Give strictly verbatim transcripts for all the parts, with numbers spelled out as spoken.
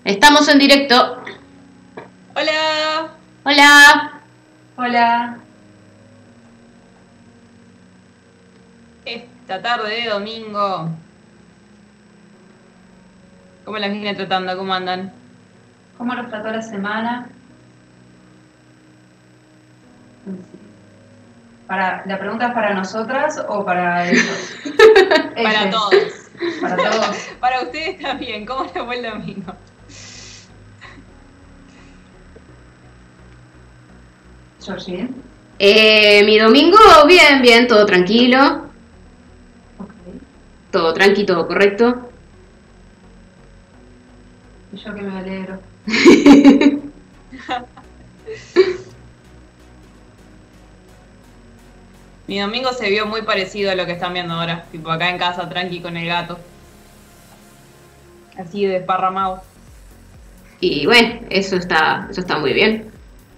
Estamos en directo. Hola. Hola. Hola. Esta tarde de domingo. ¿Cómo las viene tratando? ¿Cómo andan? ¿Cómo los trató la semana? Para, ¿la pregunta es para nosotras o para ellos? Para Ellos. todos. Para todos. Para ustedes también. ¿Cómo les fue el domingo? Georgine. Eh, mi domingo, bien, bien, todo tranquilo. Ok. Todo tranqui, todo correcto. Y yo que me alegro. Mi domingo se vio muy parecido a lo que están viendo ahora. Tipo acá en casa, tranqui con el gato. Así desparramado. Y bueno, eso está, eso está muy bien.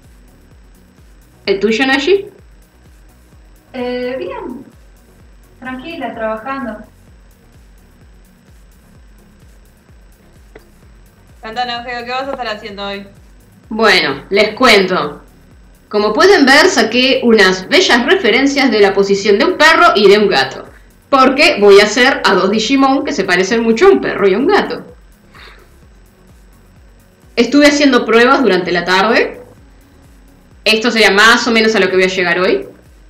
¿El tuyo, Nashi? Eh, bien. Tranquila, trabajando. Cantanos, Geo, ¿qué vas a estar haciendo hoy? Bueno, les cuento. Como pueden ver, saqué unas bellas referencias de la posición de un perro y de un gato. Porque voy a hacer a dos Digimon que se parecen mucho a un perro y a un gato. Estuve haciendo pruebas durante la tarde. Esto sería más o menos a lo que voy a llegar hoy.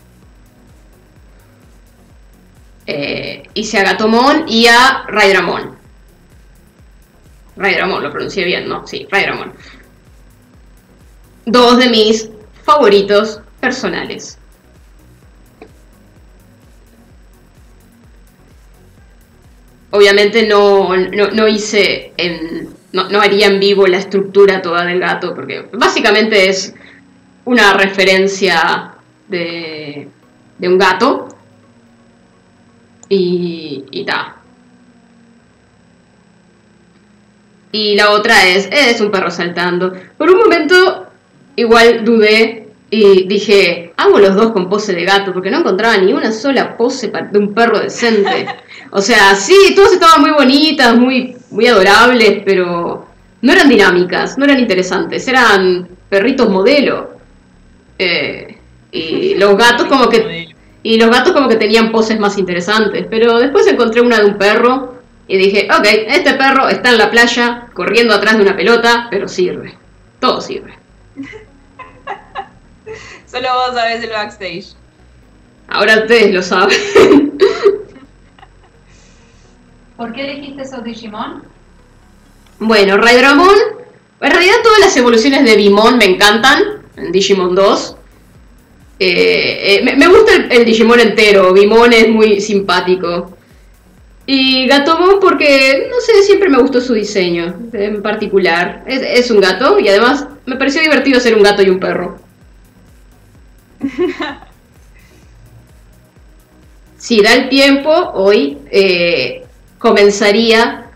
Eh, hice a Gatomon y a Raidramon. Raidramon, lo pronuncié bien, ¿no? Sí, Raidramon. Dos de mis favoritos personales. Obviamente no, no, no hice en, no, no haría en vivo la estructura toda del gato, porque básicamente es una referencia de, de un gato y, y ta. Y la otra es, es un perro saltando. Por un momento igual dudé y dije, hago los dos con pose de gato, porque no encontraba ni una sola pose de un perro decente. O sea, sí, todas estaban muy bonitas, muy, muy adorables, pero no eran dinámicas, no eran interesantes, eran perritos modelo. Eh, y los gatos como que y los gatos como que tenían poses más interesantes, pero después encontré una de un perro y dije, ok, este perro está en la playa corriendo atrás de una pelota, pero sirve, todo sirve. Solo vos sabés el backstage. Ahora ustedes lo saben. ¿Por qué elegiste esos Digimon? Bueno, Raidramon, en realidad todas las evoluciones de Bimon me encantan, en Digimon dos. Eh, eh, me, me gusta el, el Digimon entero, Bimon es muy simpático. Y Gatomon porque, no sé, siempre me gustó su diseño, en particular. Es, es un gato y además me pareció divertido ser un gato y un perro. Si da el tiempo, hoy eh, comenzaría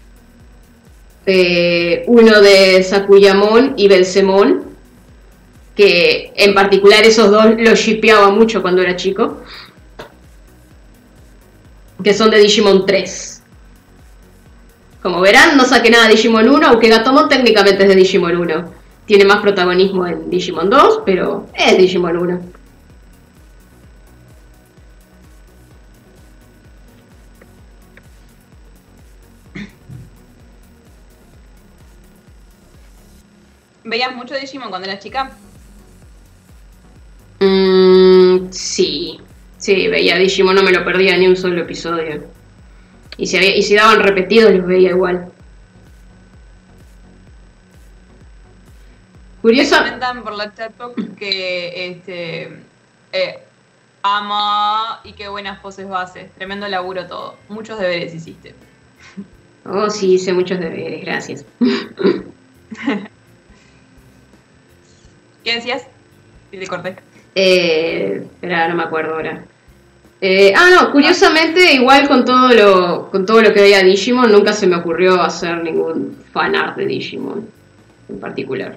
eh, uno de Sakuyamon y Belzemon, que en particular esos dos los shippeaba mucho cuando era chico, que son de Digimon tres. Como verán, no saqué nada de Digimon uno, aunque Gatomon técnicamente es de Digimon uno. Tiene más protagonismo en Digimon dos, pero es Digimon uno. ¿Veías mucho Digimon cuando eras chica? Mm, sí, sí, veía Digimon, no me lo perdía ni un solo episodio. Y si, había, y si daban repetidos, los veía igual. Curioso. Me comentan por la chatbox que este eh, ama y qué buenas poses bases. Tremendo laburo todo. Muchos deberes hiciste. Oh, sí, hice muchos deberes, gracias. ¿Qué decías? Y te corté. Eh, espera, no me acuerdo ahora. Eh, ah, no, curiosamente, igual con todo lo con todo lo que veía Digimon, nunca se me ocurrió hacer ningún fanart de Digimon en particular.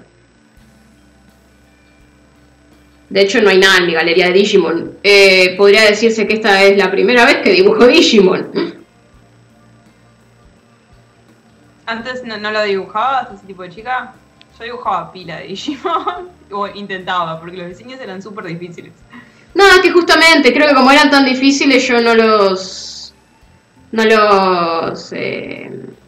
De hecho, no hay nada en mi galería de Digimon. Eh, podría decirse que esta es la primera vez que dibujo Digimon. Antes no, no lo dibujabas, ese tipo de chica. Yo dibujaba pila de Digimon, o intentaba, porque los diseños eran súper difíciles. No, es que justamente, creo que como eran tan difíciles, yo no los... No los... Eh,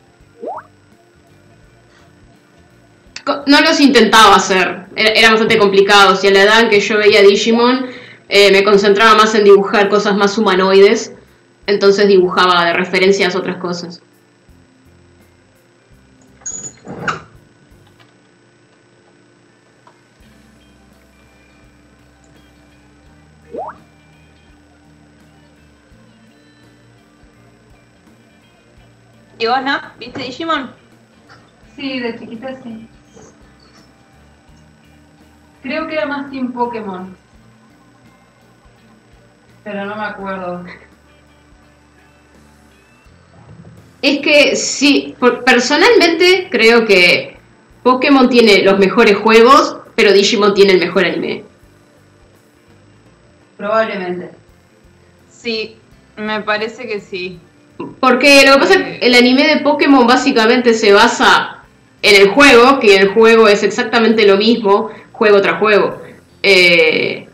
no los intentaba hacer. Era, era bastante complicado. Si a la edad en que yo veía Digimon, eh, me concentraba más en dibujar cosas más humanoides. Entonces dibujaba de referencias a otras cosas. ¿Y vos, no? ¿Viste Digimon? Sí, de chiquita sí. Creo que era más Team Pokémon. Pero no me acuerdo. Es que sí, por- personalmente creo que Pokémon tiene los mejores juegos, pero Digimon tiene el mejor anime. Probablemente. Sí, me parece que sí. Porque lo que pasa es que el anime de Pokémon básicamente se basa en el juego, que el juego es exactamente lo mismo, juego tras juego. Eh,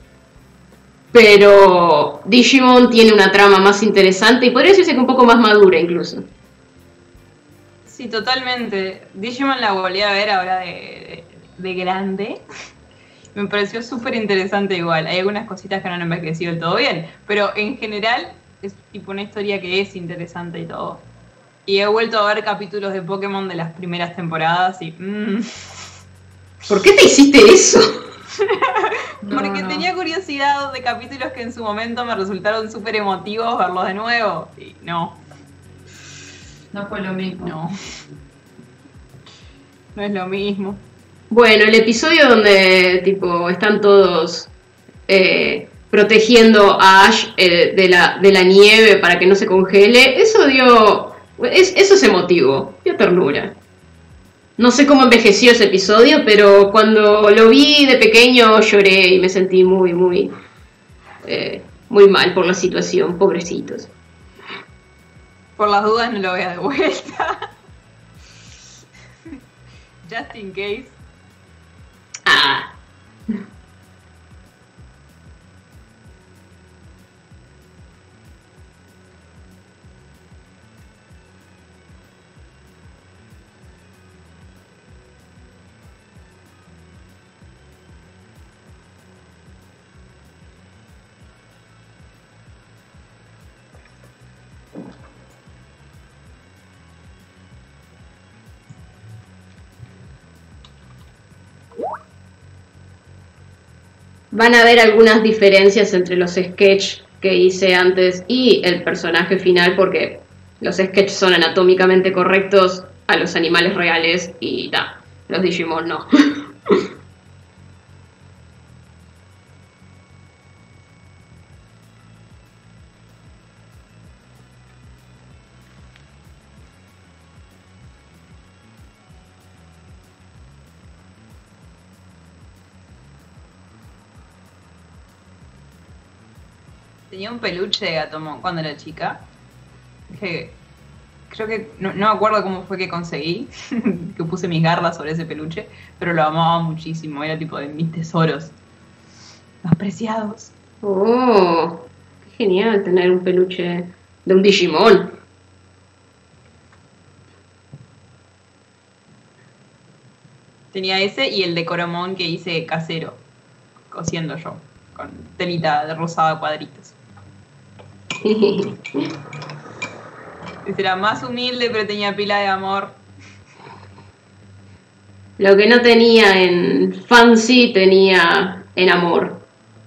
pero Digimon tiene una trama más interesante y podría decirse que un poco más madura incluso. Sí, totalmente. Digimon la volví a ver ahora de, de, de grande. Me pareció súper interesante igual. Hay algunas cositas que no han envejecido del todo bien, pero en general es tipo una historia que es interesante y todo. Y he vuelto a ver capítulos de Pokémon de las primeras temporadas y... Mm, ¿Por qué te hiciste eso? No, porque no. tenía curiosidad de capítulos que en su momento me resultaron súper emotivos verlos de nuevo. Y no, No fue lo mismo. no. No es lo mismo. Bueno, el episodio donde tipo están todos eh, protegiendo a Ash eh, de, la, de la nieve para que no se congele, eso dio... Es, eso es emotivo, dio ternura. No sé cómo envejeció ese episodio, pero cuando lo vi de pequeño lloré y me sentí muy, muy, eh, muy mal por la situación, pobrecitos. Por las dudas no lo vea de vuelta. Just in case. Ah. Van a haber algunas diferencias entre los sketches que hice antes y el personaje final, porque los sketches son anatómicamente correctos a los animales reales y ta, los Digimon no. Tenía un peluche de Gatomon cuando era chica. Que creo que no, no me acuerdo cómo fue que conseguí. Que puse mis garras sobre ese peluche. Pero lo amaba muchísimo. Era tipo de mis tesoros más preciados. Oh, qué genial tener un peluche de un Digimon. Tenía ese y el de Coromon que hice casero. Cosiendo yo. Con telita de rosada cuadritos. Ese era más humilde, pero tenía pila de amor. Lo que no tenía en fancy tenía en amor.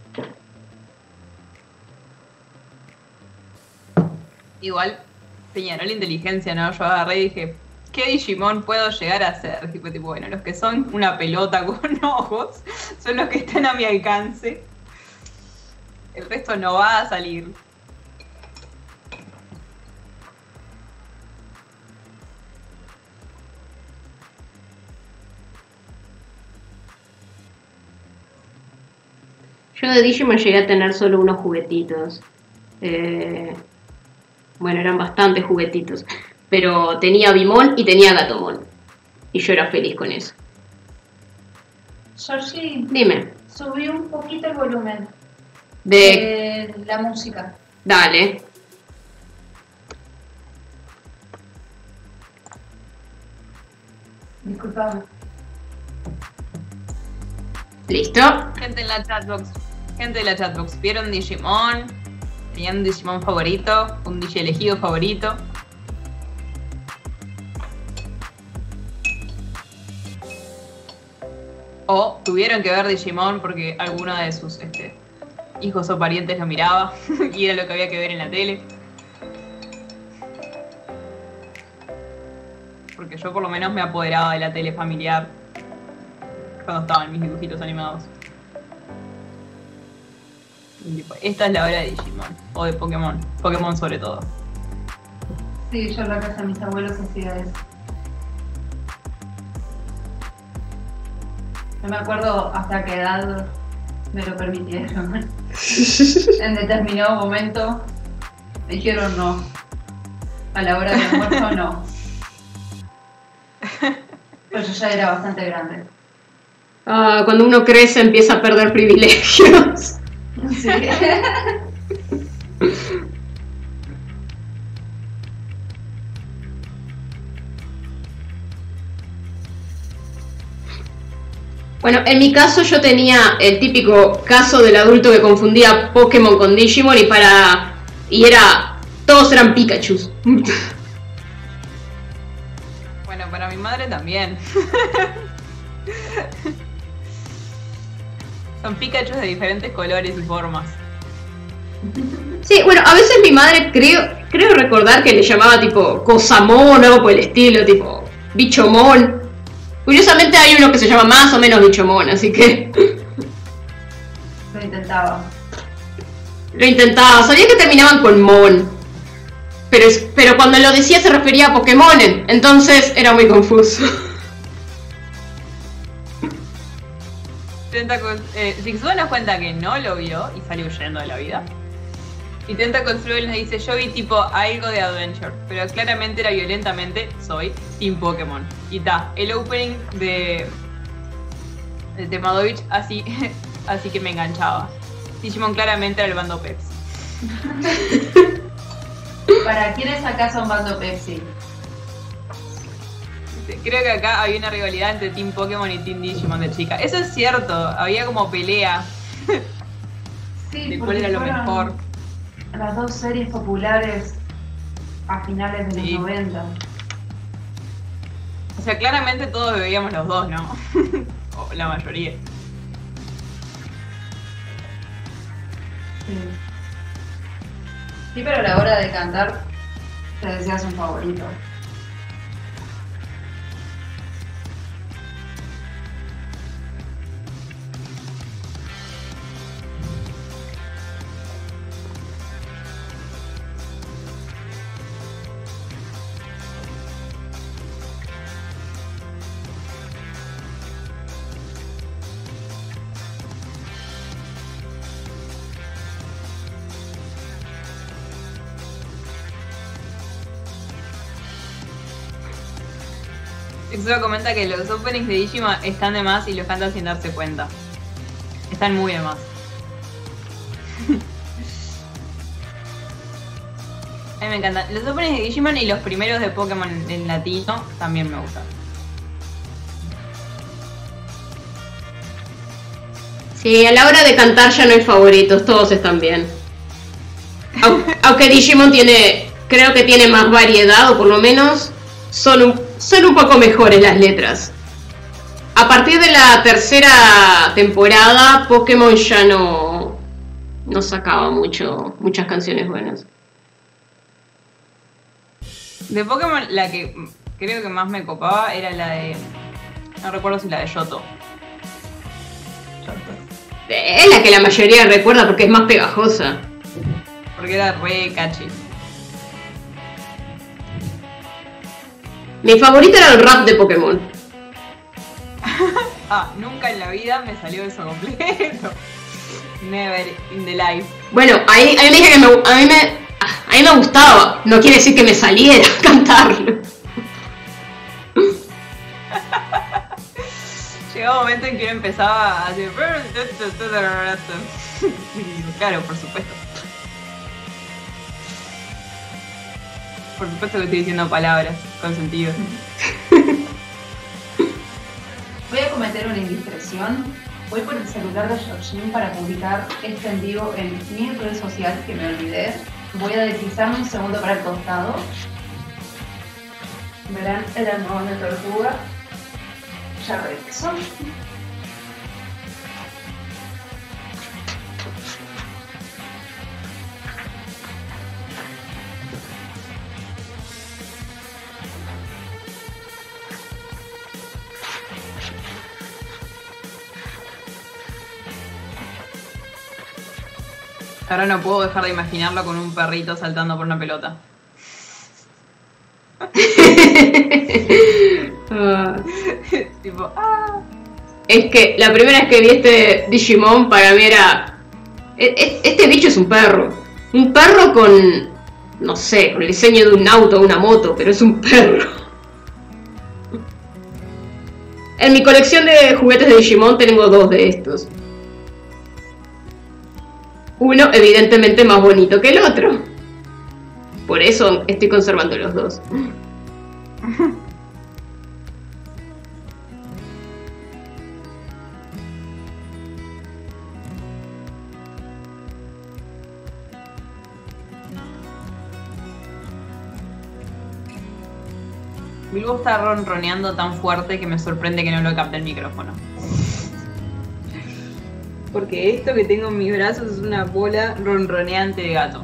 Igual tenía ¿no? la inteligencia, ¿no? Yo agarré y dije, ¿qué Digimon puedo llegar a ser? Tipo, tipo, bueno, los que son una pelota con ojos son los que están a mi alcance. El resto no va a salir. Yo de Digimon llegué a tener solo unos juguetitos. Eh, bueno, eran bastantes juguetitos. pero tenía Bimon y tenía Gatomon. Y yo era feliz con eso. Georgie, Dime. subí un poquito el volumen De... de la música. Dale. Disculpame. ¿Listo? Gente en la chatbox. Gente de la chatbox. ¿Vieron Digimon? ¿Tenían un Digimon favorito? ¿Un Digi elegido favorito? O tuvieron que ver Digimon porque alguno de sus este, hijos o parientes lo miraba y era lo que había que ver en la tele. Porque yo por lo menos me apoderaba de la tele familiar cuando estaban mis dibujitos animados. Y tipo, esta es la hora de Digimon, o de Pokémon, Pokémon sobre todo. Sí, yo en la casa de mis abuelos hacía eso. No me acuerdo hasta qué edad me lo permitieron. En determinado momento me dijeron no. A la hora del almuerzo no. Pero yo ya era bastante grande. Ah, cuando uno crece empieza a perder privilegios. Sí. Bueno, en mi caso yo tenía el típico caso del adulto que confundía Pokémon con Digimon y para... y era... todos eran Pikachus. Bueno, para mi madre también. Son Pikachu de diferentes colores y formas. Sí, bueno, a veces mi madre creo creo recordar que le llamaba tipo Cosamon o algo por el estilo, tipo Bichomon. Curiosamente hay uno que se llama más o menos Bichomon, así que Lo intentaba. lo intentaba. Sabía que terminaban con Mon, pero, es- pero cuando lo decía se refería a Pokémon, entonces era muy confuso. Tentacle, eh, Zigzoo nos cuenta que no lo vio y salió huyendo de la vida. Y Tentacle Flubel nos dice, yo vi tipo algo de Adventure, pero claramente era violentamente, soy Team Pokémon. Y ta, el opening de, de Temadovich, así, así que me enganchaba. Digimon claramente era el bando Pepsi. ¿Para quién es acaso un bando Pepsi? Creo que acá había una rivalidad entre Team Pokémon y Team Digimon de chica. Eso es cierto, había como pelea Sí, de cuál porque era lo fueron mejor. las dos series populares a finales de los Sí. noventa. O sea, claramente todos veíamos los dos, ¿no? O la mayoría. Sí. Sí, pero a la hora de cantar te decías un favorito. Exo comenta que los openings de Digimon están de más y los canta sin darse cuenta. Están muy de más. A mí me encantan. Los openings de Digimon y los primeros de Pokémon en latino también me gustan. Sí, a la hora de cantar ya no hay favoritos, todos están bien. Au- Aunque Digimon tiene, creo que tiene más variedad, o por lo menos son un, son un poco mejores las letras. A partir de la tercera temporada, Pokémon ya no, no sacaba mucho, muchas canciones buenas. De Pokémon, la que creo que más me copaba era la de... No recuerdo si la de Yoto. Yoto. Es la que la mayoría recuerda porque es más pegajosa. Porque era re catchy. Mi favorito era el rap de Pokémon. Ah, nunca en la vida me salió eso completo. Never in the life. Bueno, ahí, ahí me dije que me, a mí me, ah, A mí me gustaba, no quiere decir que me saliera a cantarlo. Llegaba un momento en que uno empezaba a hacer... Claro, por supuesto. Por supuesto que estoy diciendo palabras con sentido. Voy a cometer una indiscreción. Voy por el celular de Georgine para publicar este en vivo en mi red social que me olvidé. Voy a deslizarme un segundo para el costado. Verán el almohadón de tortuga. Ya regreso. Ahora no puedo dejar de imaginarlo con un perrito saltando por una pelota. Ah. Tipo, ah. Es que la primera vez que vi este Digimon para mí era... e- e- Este bicho es un perro. Un perro con... No sé, con el diseño de un auto o una moto, pero es un perro. En mi colección de juguetes de Digimon tengo dos de estos. Uno evidentemente más bonito que el otro. Por eso estoy conservando los dos. Bilbo está ronroneando tan fuerte que me sorprende que no lo capte el micrófono. Porque esto que tengo en mis brazos es una bola ronroneante de gato.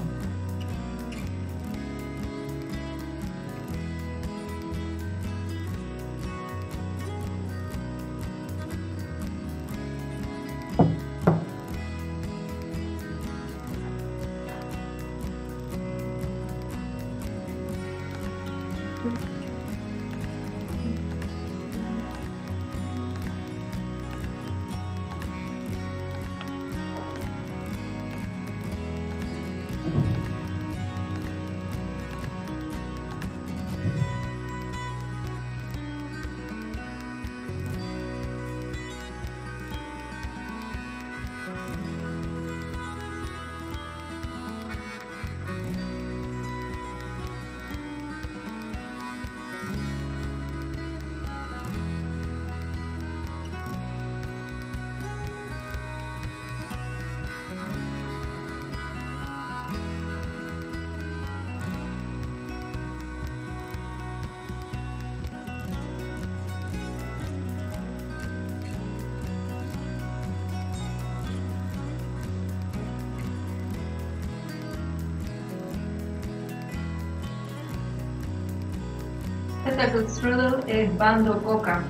Esta Strudel es Bando Coca.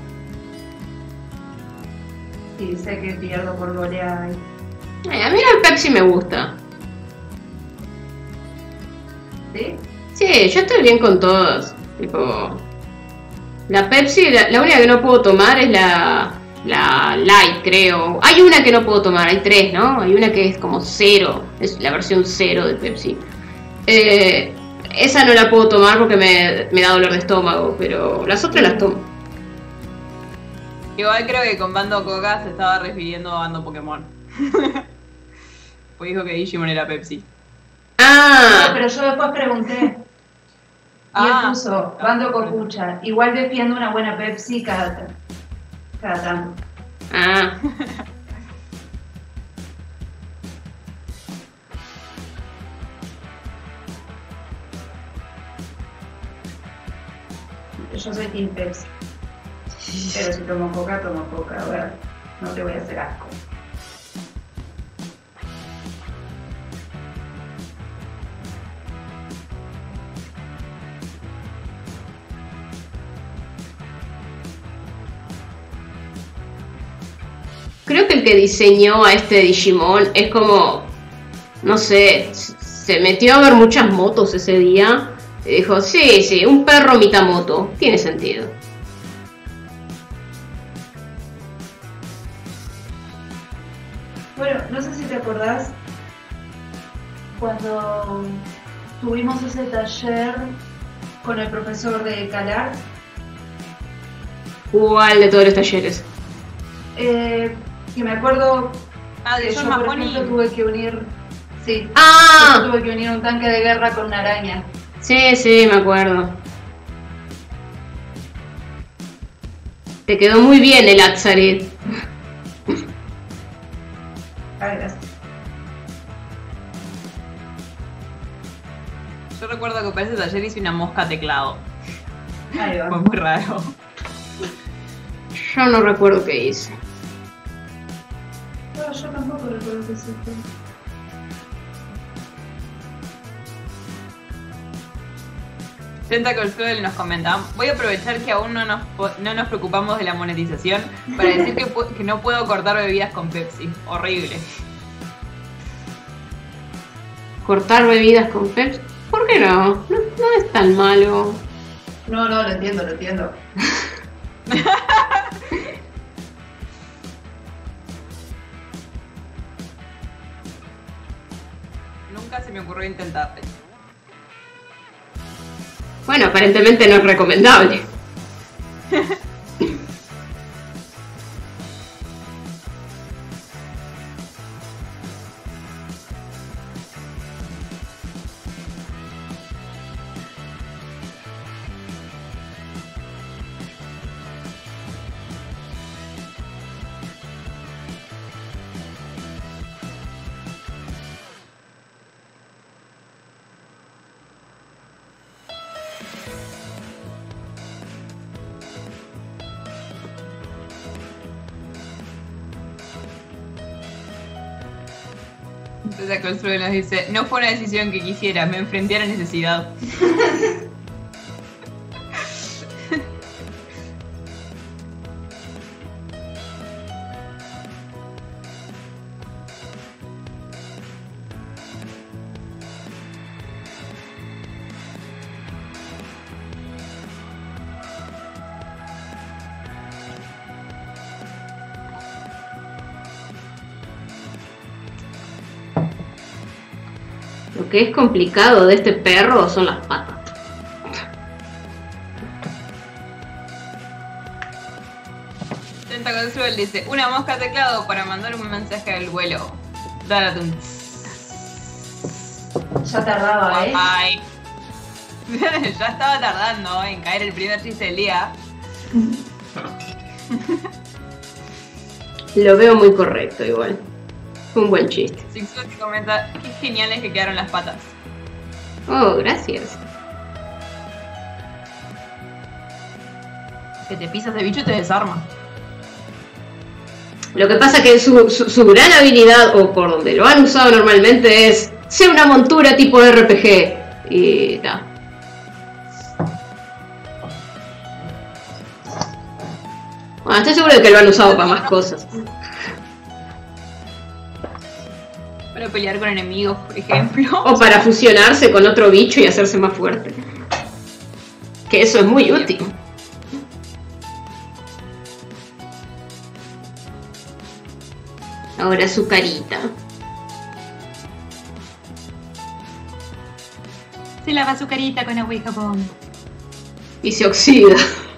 Sí, sé que pierdo por goleada ahí. Ay, a mí el Pepsi me gusta. ¿Sí? Sí, yo estoy bien con todos. Tipo... La Pepsi, la, la única que no puedo tomar es la... La Light, creo. Hay una que no puedo tomar, hay tres, ¿no? Hay una que es como cero. Es la versión cero de Pepsi. Eh... Esa no la puedo tomar porque me, me da dolor de estómago, pero las otras las tomo. Igual creo que con Bando Coca se estaba refiriendo a Bando Pokémon. Pues dijo que Digimon era Pepsi. Ah, No, pero yo después pregunté. Y Ah. él puso Bando Cocucha. Igual defiendo una buena Pepsi cada, cada tanto. ah. Yo soy Team Pepsi. Pero si tomo coca, tomo coca. A ver, no te voy a hacer asco. Creo que el que diseñó a este Digimon es como... No sé, se metió a ver muchas motos ese día. Y dijo, sí, sí, un perro mitad moto. Tiene sentido. Bueno, no sé si te acordás cuando tuvimos ese taller con el profesor de CalArts. ¿Cuál de todos los talleres? Eh, que me acuerdo Ah, de que yo, John por Mahoney. ejemplo, tuve que unir... Sí, ¡Ah! yo tuve que unir un tanque de guerra con una araña. Sí, sí, me acuerdo. Te quedó muy bien el Atzarit. Ay, gracias. Yo recuerdo que para ese taller hice una mosca teclado. Ahí va. Fue muy raro. Yo no recuerdo qué hice. No, yo tampoco recuerdo que sí. Tentacle Cruel nos comenta: voy a aprovechar que aún no nos, po- no nos preocupamos de la monetización para decir que, pu- que no puedo cortar bebidas con Pepsi. Horrible. ¿Cortar bebidas con Pepsi? ¿Por qué no? No, no es tan malo. No, no, lo entiendo, lo entiendo. Nunca se me ocurrió intentarlo. Bueno, aparentemente no es recomendable. Tentacle Cruel nos dice: no fue una decisión que quisiera, me enfrenté a la necesidad. Lo que es complicado de este perro son las patas. Tentacle Cruel dice: una mosca teclado para mandar un mensaje al vuelo. Daratun. Ya tardaba, ¿eh? Ay. Ya estaba tardando en caer el primer chiste del día. Lo veo muy correcto igual. Fue un buen chiste. Sixfoot comenta: qué geniales que quedaron las patas. Oh, gracias. Que te pisas de bicho y te desarma. Lo que pasa que su, su, su gran habilidad, o por donde lo han usado normalmente, es ser una montura tipo R P G. Y ta. Bueno, estoy seguro de que lo han usado para más cosas. Para pelear con enemigos, por ejemplo. O para fusionarse con otro bicho y hacerse más fuerte. Que eso es muy útil. Ahora su carita. Se lava su carita con agua y jabón. Y se oxida.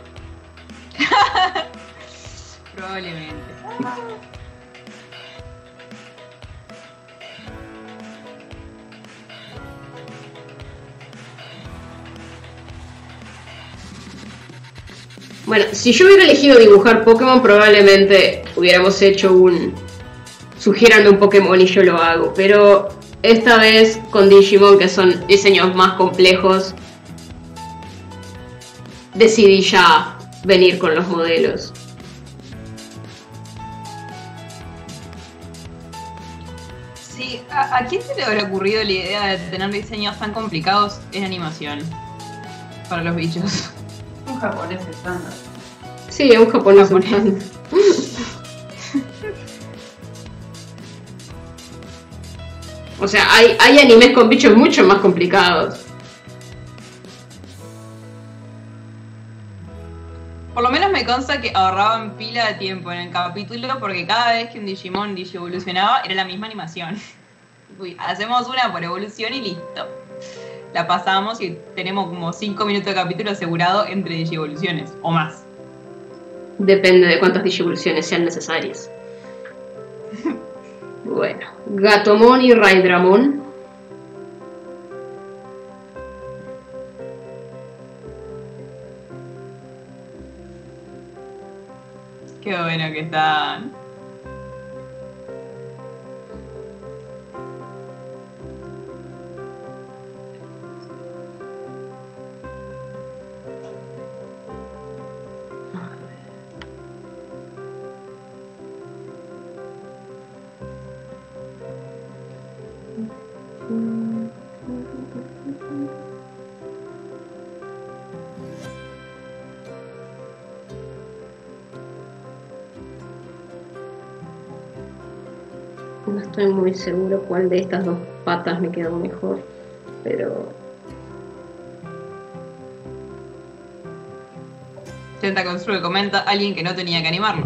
Probablemente. Bueno, si yo hubiera elegido dibujar Pokémon, probablemente hubiéramos hecho un... Sugiéranme un Pokémon y yo lo hago. Pero esta vez con Digimon, que son diseños más complejos, decidí ya venir con los modelos. Sí, ¿a, a quién se le habrá ocurrido la idea de tener diseños tan complicados en animación? Para los bichos. Un japonés estándar. Sí, un japonés. Japonés. O sea, hay, hay animes con bichos mucho más complicados. Por lo menos me consta que ahorraban pila de tiempo en el capítulo porque cada vez que un Digimon digievolucionaba era la misma animación. Uy, hacemos una por evolución y listo. la pasamos y tenemos como cinco minutos de capítulo asegurado entre digivoluciones, o más. Depende de cuántas digivoluciones sean necesarias. Bueno, Gatomon y Raidramon. Qué bueno que están. No estoy muy seguro cuál de estas dos patas me quedó mejor, pero... Tenta Construye comenta, alguien que no tenía que animarlo.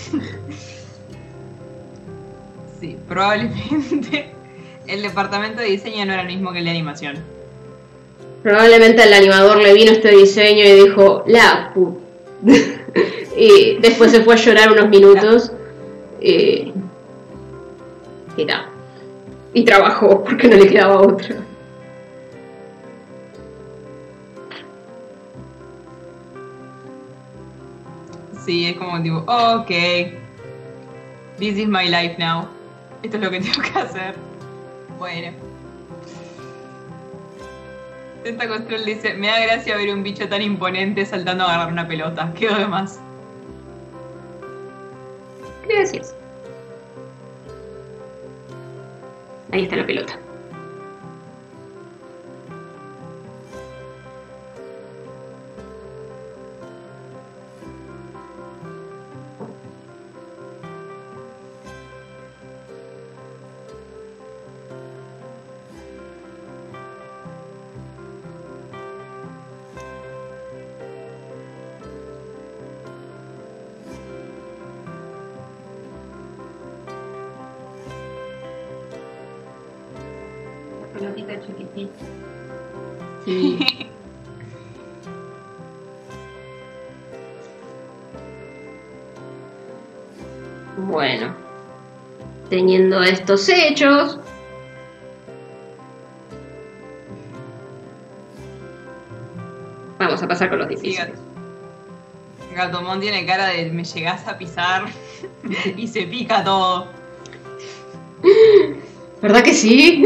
Sí, probablemente el departamento de diseño no era el mismo que el de animación. Probablemente al animador le vino este diseño y dijo, la pu... y después se fue a llorar unos minutos. Y... y nada. Y trabajó porque no le quedaba otra. Sí, es como tipo, ok, this is my life now. Esto es lo que tengo que hacer. Bueno. Tenta Control dice, me da gracia ver un bicho tan imponente saltando a agarrar una pelota. Quedó de más. Gracias. Ahí está la pelota. Pelotita chiquitita. Sí. Bueno, teniendo estos hechos, vamos a pasar con los difíciles. Sí, Gatomon tiene cara de me llegás a pisar y se pica todo. ¿Verdad que sí?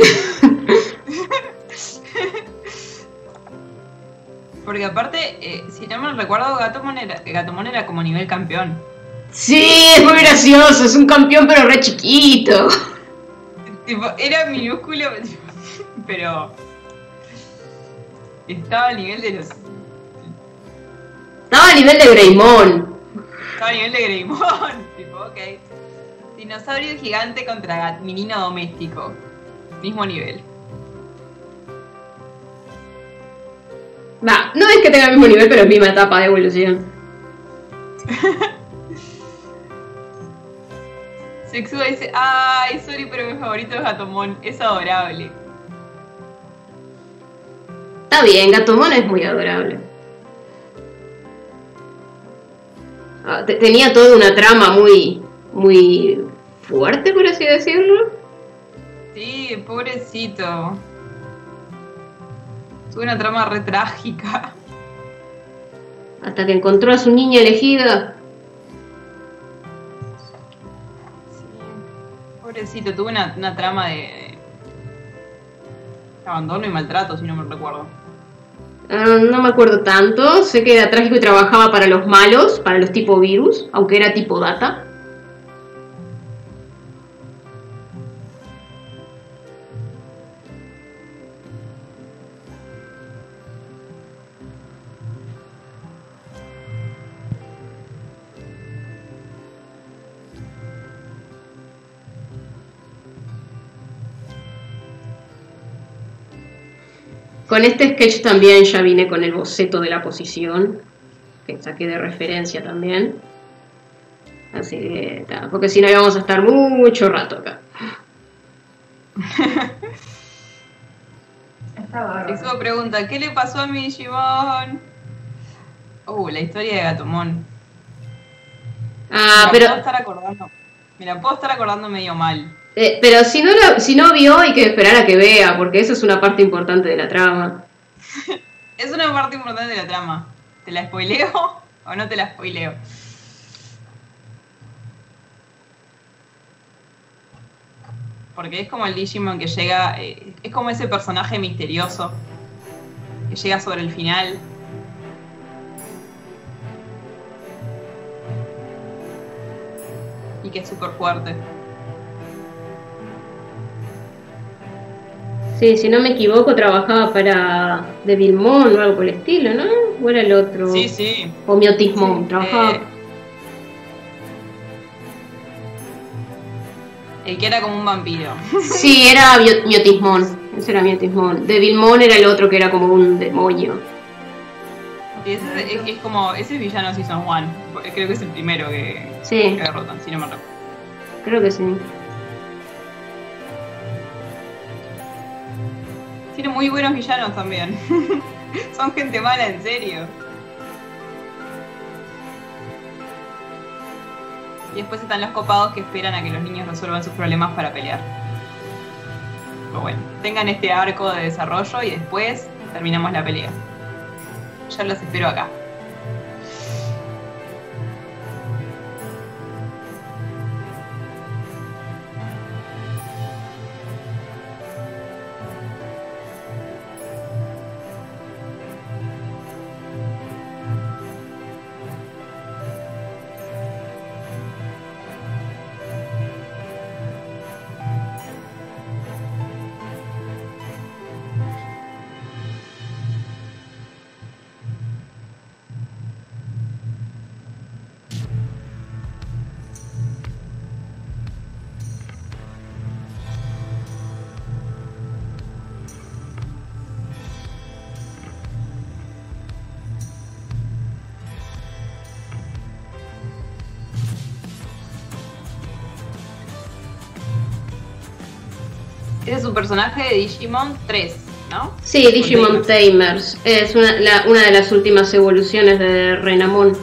Porque aparte, eh, si no me recuerdo, Gatomon era, Gatomon era como nivel campeón. Sí, es muy gracioso, es un campeón pero re chiquito. Tipo, era minúsculo, pero estaba al nivel de los... Estaba a nivel de Greymon. Estaba a nivel de Greymon. Tipo, ok. Dinosaurio gigante contra gat- menino doméstico. Mismo nivel. Va, no es que tenga el mismo nivel, pero es misma etapa de evolución. Sexuda dice, ay, sorry, pero mi favorito es Gatomon. Es adorable. Está bien, Gatomon es muy adorable. Ah, te- tenía toda una trama muy, muy fuerte, por así decirlo. Sí, pobrecito. Tuvo una trama re trágica. Hasta que encontró a su niña elegida. Sí, pobrecito, tuvo una, una trama de, de abandono y maltrato, si no me recuerdo. Ah, no me acuerdo tanto. Sé que era trágico y trabajaba para los malos, para los tipo virus, aunque era tipo data. Con este sketch también ya vine con el boceto de la posición, que saqué de referencia también. Así que, ta, porque si no íbamos a estar mucho rato acá. Está Está bárbaro. Exo pregunta, ¿qué le pasó a mi Digimon? Uh, la historia de Gatomon. Ah, me pero... puedo estar acordando. Me la puedo estar acordando medio mal. Eh, pero si no, la, si no vio, hay que esperar a que vea, porque eso es una parte importante de la trama. Es una parte importante de la trama. ¿Te la spoileo o no te la spoileo? Porque es como el Digimon que llega... Eh, es como ese personaje misterioso que llega sobre el final. Y que es súper fuerte. Sí, si no me equivoco, trabajaba para Devilmon o algo por el estilo, ¿no? ¿O era el otro? Sí, sí. O Miotismon, Sí, trabajaba... eh, el que era como un vampiro. Sí, era Bio- Miotismon. Ese era Miotismon. Devilmon era el otro que era como un demonio. Y es, es- es como... Ese es villano Season uno. Creo que es el primero que, Sí, que derrotan, si no me recuerdo. creo que sí. Tiene muy buenos villanos también. Son gente mala, en serio. Y después están los copados que esperan a que los niños resuelvan sus problemas para pelear. Pero bueno, tengan este arco de desarrollo y después terminamos la pelea. Yo los espero acá. Ese es un personaje de Digimon tres, ¿no? Sí, Digimon Tamers. Es una, la- una de las últimas evoluciones de Renamon.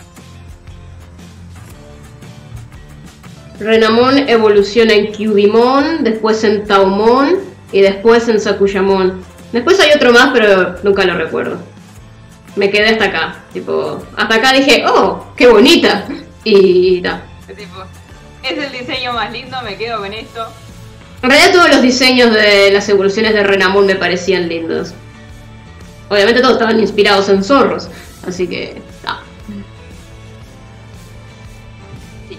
Renamon evoluciona en Kyudimon, después en Taumon y después en Sakuyamon. Después hay otro más, pero nunca lo recuerdo. Me quedé hasta acá. Tipo, hasta acá dije, oh, qué bonita. Y ta. Es tipo, es el diseño más lindo, me quedo con esto. En realidad todos los diseños de las evoluciones de Renamon me parecían lindos. Obviamente todos estaban inspirados en zorros, así que... ta. Sí.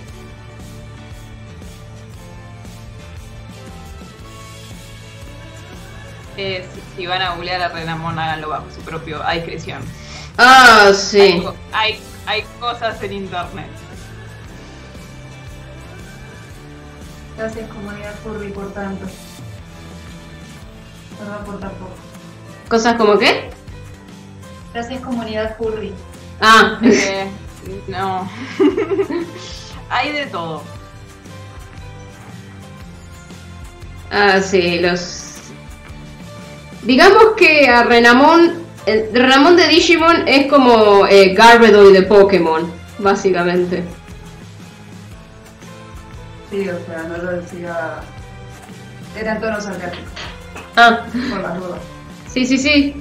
Eh, si, si van a googlear a Renamon, háganlo bajo su propia discreción. Ah, Hay, sí. co- hay, hay cosas en internet. Gracias, comunidad furry, por tanto. Perdón por tampoco. ¿Cosas como qué? Gracias, comunidad furry. Ah, Eh, no. Hay de todo. ah, sí, los... Digamos que a Renamon... El Renamon de Digimon es como eh, Garbedoy de Pokémon, básicamente. Sí, o sea, no lo decía. Eran tonos sarcásticos, Ah, por las dudas. sí, sí, sí.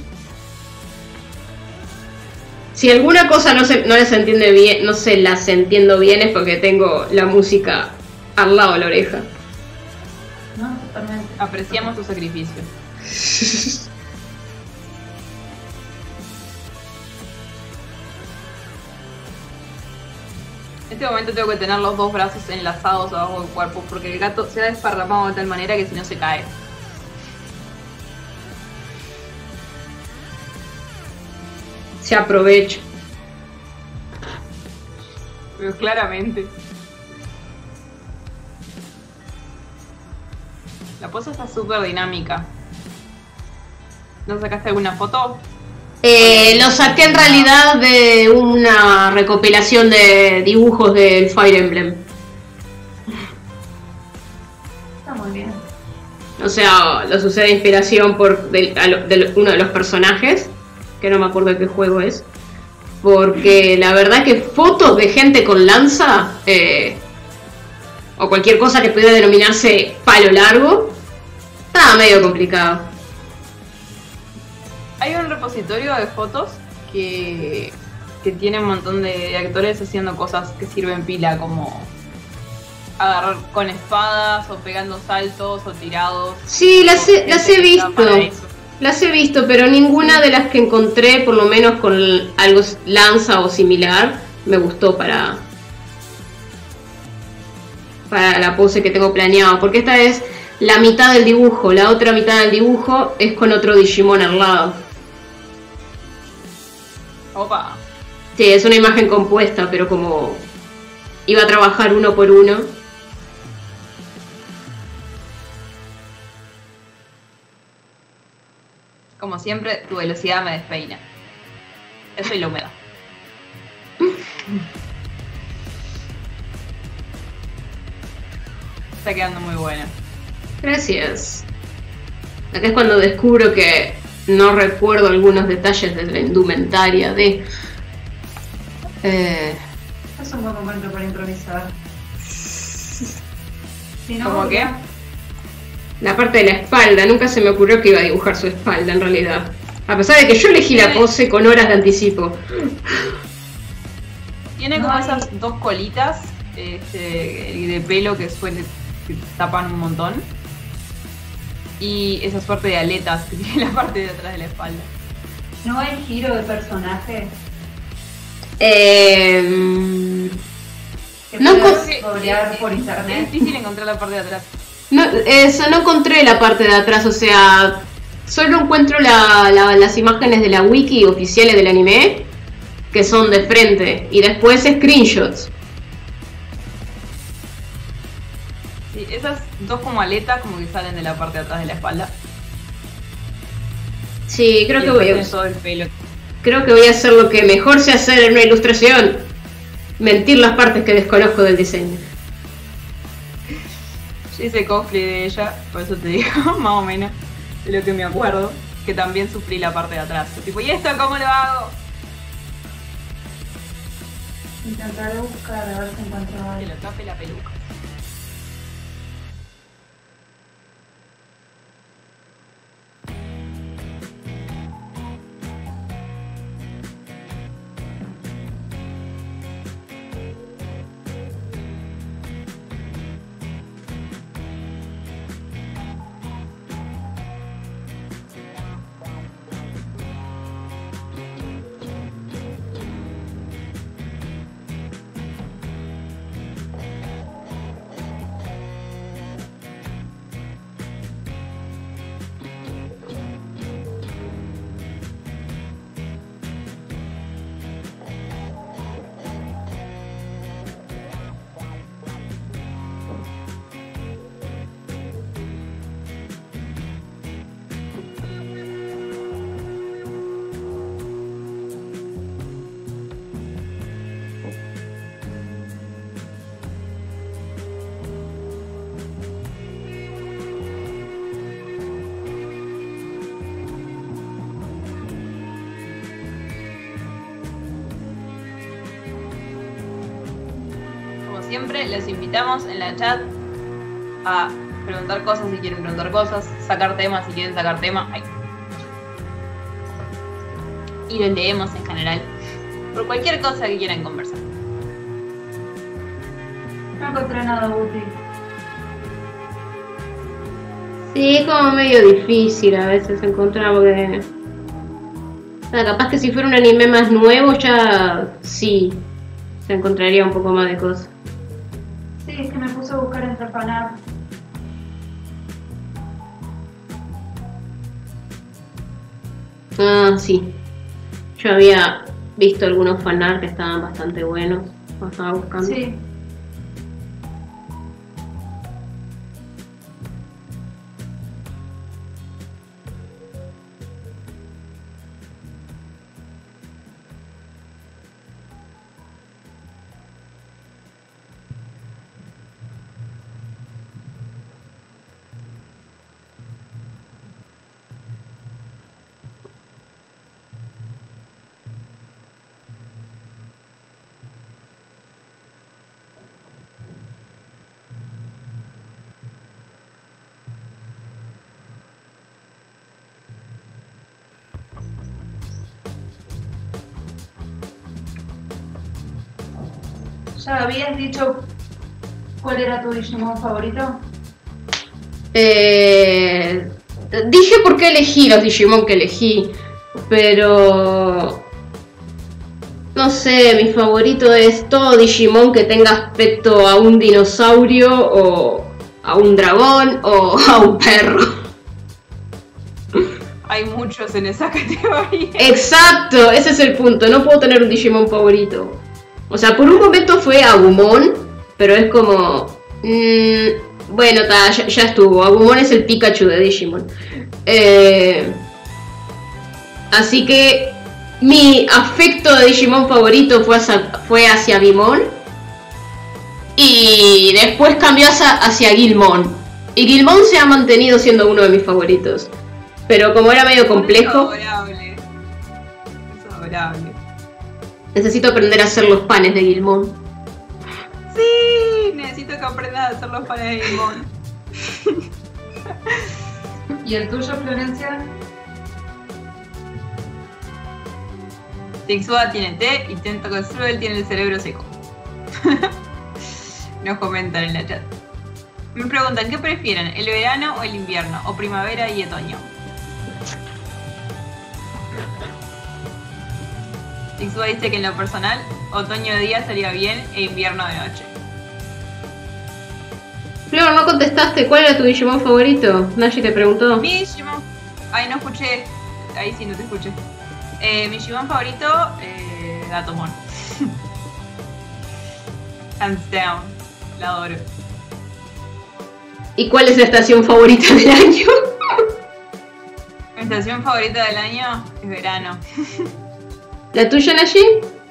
Si alguna cosa no se, no les entiende bien, no se las entiendo bien es porque tengo la música al lado de la oreja. No, totalmente. Apreciamos tu sacrificio. En este momento tengo que tener los dos brazos enlazados abajo del cuerpo porque el gato se ha desparramado de tal manera que si no se cae. Se aprovecha. Pero claramente. La pose está súper dinámica. ¿No sacaste alguna foto? Eh, lo saqué en realidad de una recopilación de dibujos del Fire Emblem. Está muy bien. O sea, los usé de inspiración por de, de uno de los personajes, que no me acuerdo de qué juego es. Porque la verdad que fotos de gente con lanza, eh, o cualquier cosa que pudiera denominarse palo largo, estaba medio complicado. Hay un repositorio de fotos que, que tiene un montón de actores haciendo cosas que sirven pila, como agarrar con espadas, o pegando saltos, o tirados. Sí, las he, las he visto. Para eso. Las he visto, pero ninguna de las que encontré, por lo menos con algo lanza o similar, me gustó para, para la pose que tengo planeado. Porque esta es la mitad del dibujo, la otra mitad del dibujo es con otro Digimon al lado. Opa. Sí, es una imagen compuesta, pero como iba a trabajar uno por uno. Como siempre, tu velocidad me despeina. Eso y la humedad. Está quedando muy buena. Gracias. Acá es cuando descubro que no recuerdo algunos detalles de la indumentaria de... Eh... Es un buen momento para improvisar. Si no, ¿Cómo qué? La parte de la espalda, nunca se me ocurrió que iba a dibujar su espalda en realidad. A pesar de que yo elegí la pose con horas de anticipo. Tiene como Ay. esas dos colitas este, de pelo que suele que tapan un montón. Y esa suerte de aletas que tiene la parte de atrás de la espalda. ¿No hay giro de personaje? Eh... Que No puedas encontré- googlear por Es internet. difícil encontrar la parte de atrás. No, eso, no encontré la parte de atrás, o sea, solo encuentro la, la, las imágenes de la wiki oficiales del anime, que son de frente, y después screenshots. Sí, esas dos como aletas como que salen de la parte de atrás de la espalda. Sí, creo Y que después voy a, tenés todo el pelo. creo que voy a hacer lo que mejor sé hacer en una ilustración, mentir las partes que desconozco del diseño. Yo hice cosplay de ella, por eso te digo más o menos de lo que me acuerdo, que también sufrí la parte de atrás. Tipo, ¿y esto cómo lo hago? Intentaré buscar a ver si encuentro Que algo. lo tape la peluca. Siempre les invitamos en la chat a preguntar cosas si quieren preguntar cosas, sacar temas si quieren sacar temas. Ay. Y los leemos en general. Por cualquier cosa que quieran conversar. No encontré nada útil. Sí, es como medio difícil a veces encontrar, porque... O sea, capaz que si fuera un anime más nuevo ya sí se encontraría un poco más de cosas. Sí, es que me puse a buscar entre fanart. Ah, sí. Yo había visto algunos fanart que estaban bastante buenos cuando estaba buscando. Sí. ¿Ya habías dicho cuál era tu Digimon favorito? Eh, dije por qué elegí los Digimon que elegí, pero no sé, mi favorito es todo Digimon que tenga aspecto a un dinosaurio o a un dragón o a un perro. Hay muchos en esa categoría. Exacto, ese es el punto, no puedo tener un Digimon favorito. O sea, por un momento fue Agumon, pero es como... Mmm, bueno, ta, ya, ya estuvo, Agumon es el Pikachu de Digimon. Eh, así que mi afecto de Digimon favorito fue hacia, fue hacia Bimon. Y después cambió hacia, hacia Guilmon. Y Guilmon se ha mantenido siendo uno de mis favoritos. Pero como era medio complejo... Es adorable. Es adorable. Necesito aprender a hacer los panes de Guilmon. Sí, necesito que aprendas a hacer los panes de Guilmon. ¿Y el tuyo, Florencia? Tixua tiene té y Tentacruel tiene el cerebro seco. Nos comentan en la chat. Me preguntan, ¿qué prefieren? ¿El verano o el invierno? ¿O primavera y otoño? Tixua dice que en lo personal, otoño de día estaría bien e invierno de noche. Flor, no contestaste. ¿Cuál era tu Digimon favorito? Nashi te preguntó. Mi Digimon... Ay, no escuché. Ahí sí no te escuché. Eh, mi Digimon favorito, eh, Gatomon. Hands down. La adoro. ¿Y cuál es la estación favorita del año? Mi estación favorita del año es verano. ¿La tuya, Nashi?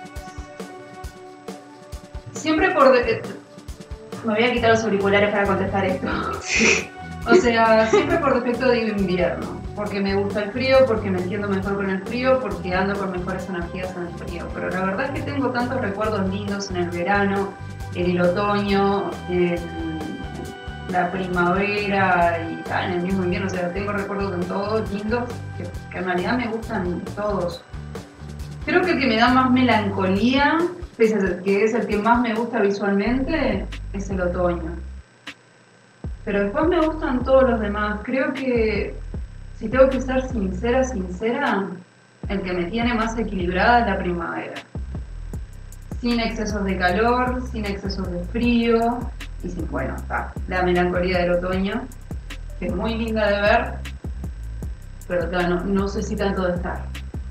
Siempre por... De... Me voy a quitar los auriculares para contestar esto. O sea, siempre por defecto digo invierno. Porque me gusta el frío, porque me entiendo mejor con el frío, porque ando con mejores energías en el frío. Pero la verdad es que tengo tantos recuerdos lindos en el verano, en el otoño, en la primavera y ah, en el mismo invierno. O sea, tengo recuerdos en todos lindos que, que en realidad me gustan todos. Creo que el que me da más melancolía, pese a que es el que más me gusta visualmente, es el otoño. Pero después me gustan todos los demás. Creo que, si tengo que ser sincera, sincera, el que me tiene más equilibrada es la primavera. Sin excesos de calor, sin excesos de frío, y sin, bueno, está la melancolía del otoño, que es muy linda de ver, pero claro, no, no sé si tanto de estar.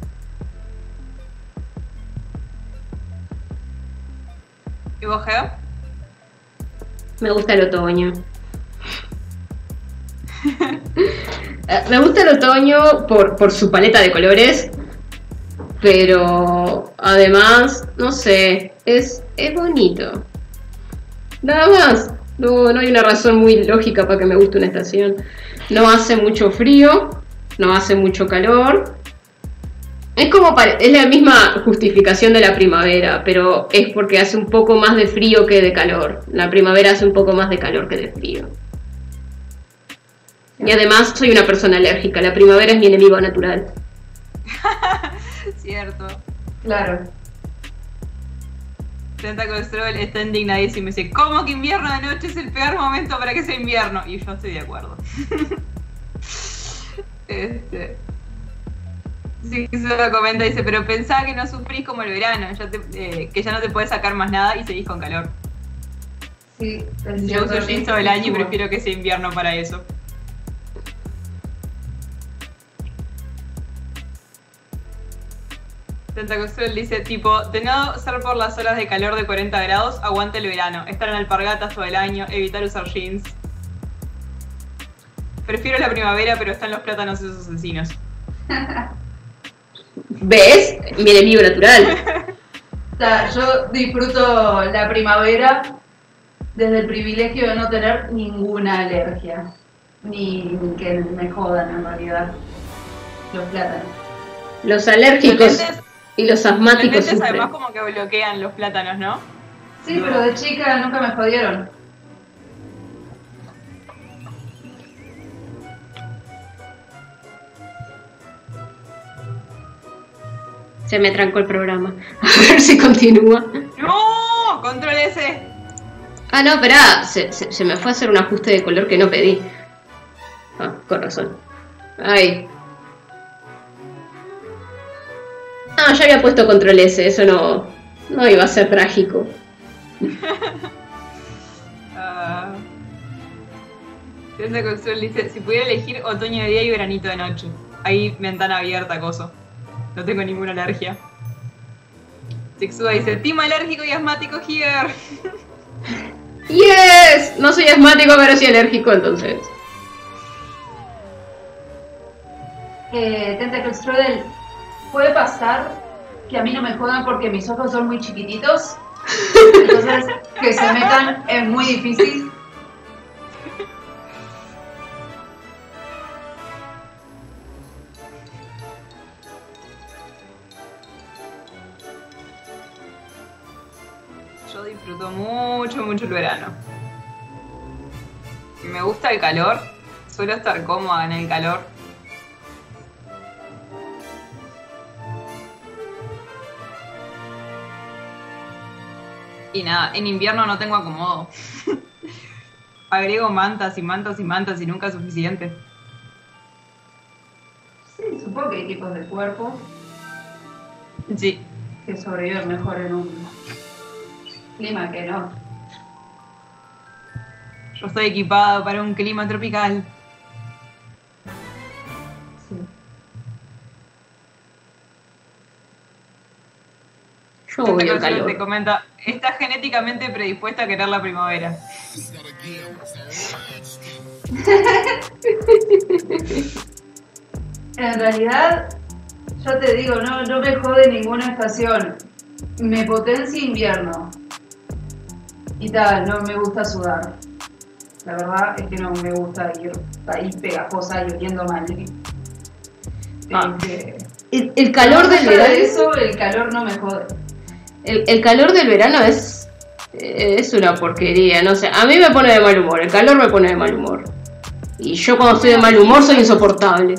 ¿Y vos, Geo? Me gusta el otoño. Me gusta el otoño por, por su paleta de colores, pero además, no sé, es, es bonito. Nada más, no, no hay una razón muy lógica para que me guste una estación. No hace mucho frío, no hace mucho calor. Es como pare- es la misma justificación de la primavera, pero es porque hace un poco más de frío que de calor. La primavera hace un poco más de calor que de frío. Y además soy una persona alérgica, la primavera es mi enemigo natural. Cierto. Claro. Tentacruel está indignadísimo y dice, ¿cómo que invierno de noche es el peor momento para que sea invierno? Y yo estoy de acuerdo. este... Sí, se lo comenta, dice, pero pensá que no sufrís como el verano, ya te, eh, que ya no te puedes sacar más nada y seguís con calor. Sí, Yo uso jeans todo el año y prefiero que sea invierno para eso. Tentacruel dice, tipo, de no ser por las olas de calor de cuarenta grados, aguante el verano, estar en alpargatas todo el año, evitar usar jeans. Prefiero la primavera, pero están los plátanos esos asesinos. ¿Ves? Mi enemigo natural. O sea, yo disfruto la primavera desde el privilegio de no tener ninguna alergia. Ni, ni que me jodan en realidad los plátanos. Los alérgicos Los lentes- y los Los asmáticos lentes sufren. además como que bloquean los plátanos, ¿no? Sí, pero de chica nunca me jodieron. Se me trancó el programa. A ver si continúa. ¡No! control S. Ah, no, esperá, se, se, se me fue a hacer un ajuste de color que no pedí. Ah, con razón. Ay. Ah, ya había puesto control S, eso no, no iba a ser trágico. uh, Piensa que Sol dice, si pudiera elegir otoño de día y veranito de noche. Ahí ventana abierta, coso. No tengo ninguna alergia. Sixua dice, team alérgico y asmático here. Yes, no soy asmático pero sí alérgico entonces. Eh, Tentacle Strudel, puede pasar que a mí no me jodan porque mis ojos son muy chiquititos. Entonces, que se metan es muy difícil. Yo disfruto mucho, mucho el verano. Me gusta el calor. Suelo estar cómoda en el calor. Y nada, en invierno no tengo acomodo. Agrego mantas y mantas y mantas y nunca es suficiente. Sí, supongo que hay tipos de cuerpo Sí. que sobreviven mejor en un clima que no. Yo estoy equipada para un clima tropical. Sí. Yo odio el Te calor. comenta, está genéticamente predispuesta a querer la primavera. En realidad, yo te digo, no, no me jode ninguna estación. Me potencia invierno. Y tal, no me gusta sudar. La verdad es que no me gusta ir ahí pegajosa y oliendo mal. Ah. Este, El, el calor del más allá verano. de eso, el calor no me jode. El, el calor del verano es. Es una porquería, no sé. A mí me pone de mal humor, el calor me pone de mal humor. Y yo cuando estoy de mal humor soy insoportable.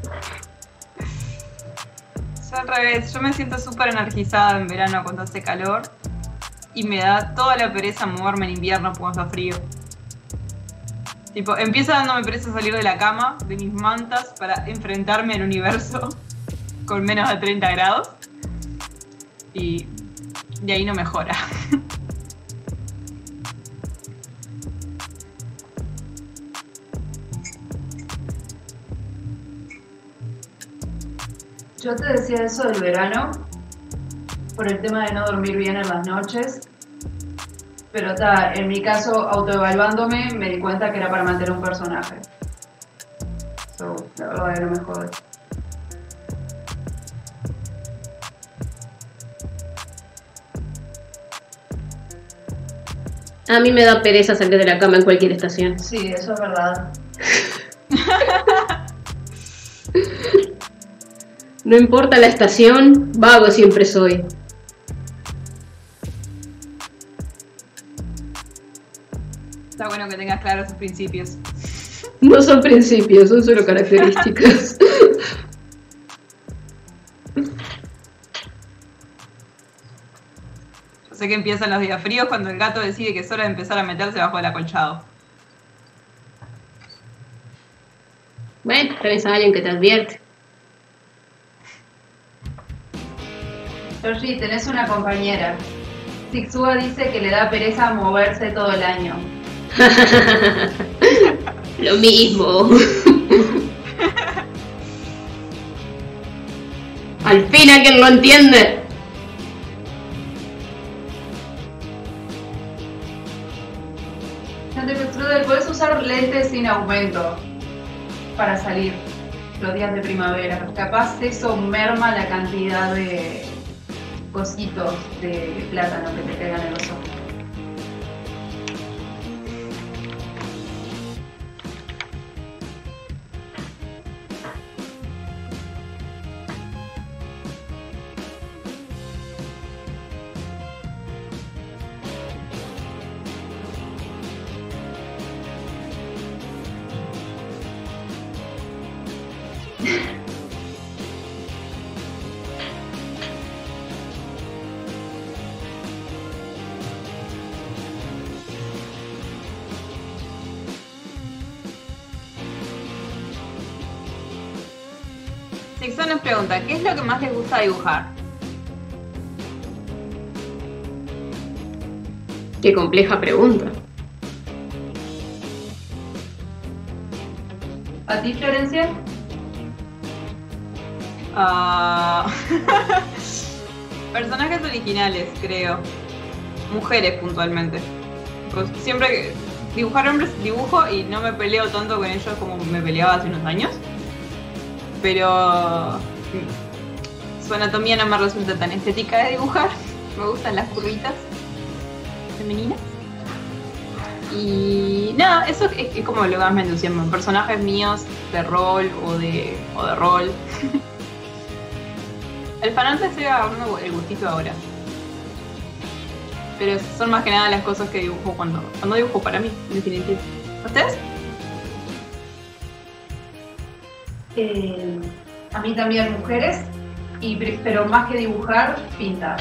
Yo al revés, yo me siento súper energizada en verano cuando hace calor. Y me da toda la pereza moverme en invierno cuando hace frío. Tipo, empieza dándome pereza salir de la cama, de mis mantas, para enfrentarme al universo con menos de treinta grados. Y de ahí no mejora. Yo te decía eso del verano por el tema de no dormir bien en las noches. Pero ta, en mi caso, autoevaluándome, me di cuenta que era para mantener un personaje. So, la verdad que no me jode. A mí me da pereza salir de la cama en cualquier estación. Sí, eso es verdad. No importa la estación, vago siempre soy. Está bueno que tengas claros sus principios. No son principios, son solo características. Yo sé que empiezan los días fríos cuando el gato decide que es hora de empezar a meterse bajo el acolchado. Bueno, tenés a alguien que te advierte. Georgie, tenés una compañera. Sixua dice que le da pereza moverse todo el año. Lo mismo. Al fin alguien lo entiende. Puedes usar lentes sin aumento para salir los días de primavera. Capaz eso merma la cantidad de cositos de plátano que te pegan en los ojos. Dixon nos pregunta, ¿qué es lo que más les gusta dibujar? Qué compleja pregunta. ¿A ti, Florencia? Ah, personajes originales, creo. Mujeres, puntualmente. Pues siempre que dibujar hombres dibujo y no me peleo tanto con ellos como me peleaba hace unos años. Pero su anatomía no me resulta tan estética de dibujar. Me gustan las curvitas femeninas. Y nada, eso es, es como lo que más me entusiasma. Personajes míos de rol o de, o de rol. El fanart estoy agarrando el gustito ahora. Pero son más que nada las cosas que dibujo cuando, cuando dibujo para mí, en definitiva. ¿Ustedes? Eh, a mí también mujeres, y, pero más que dibujar, pintar.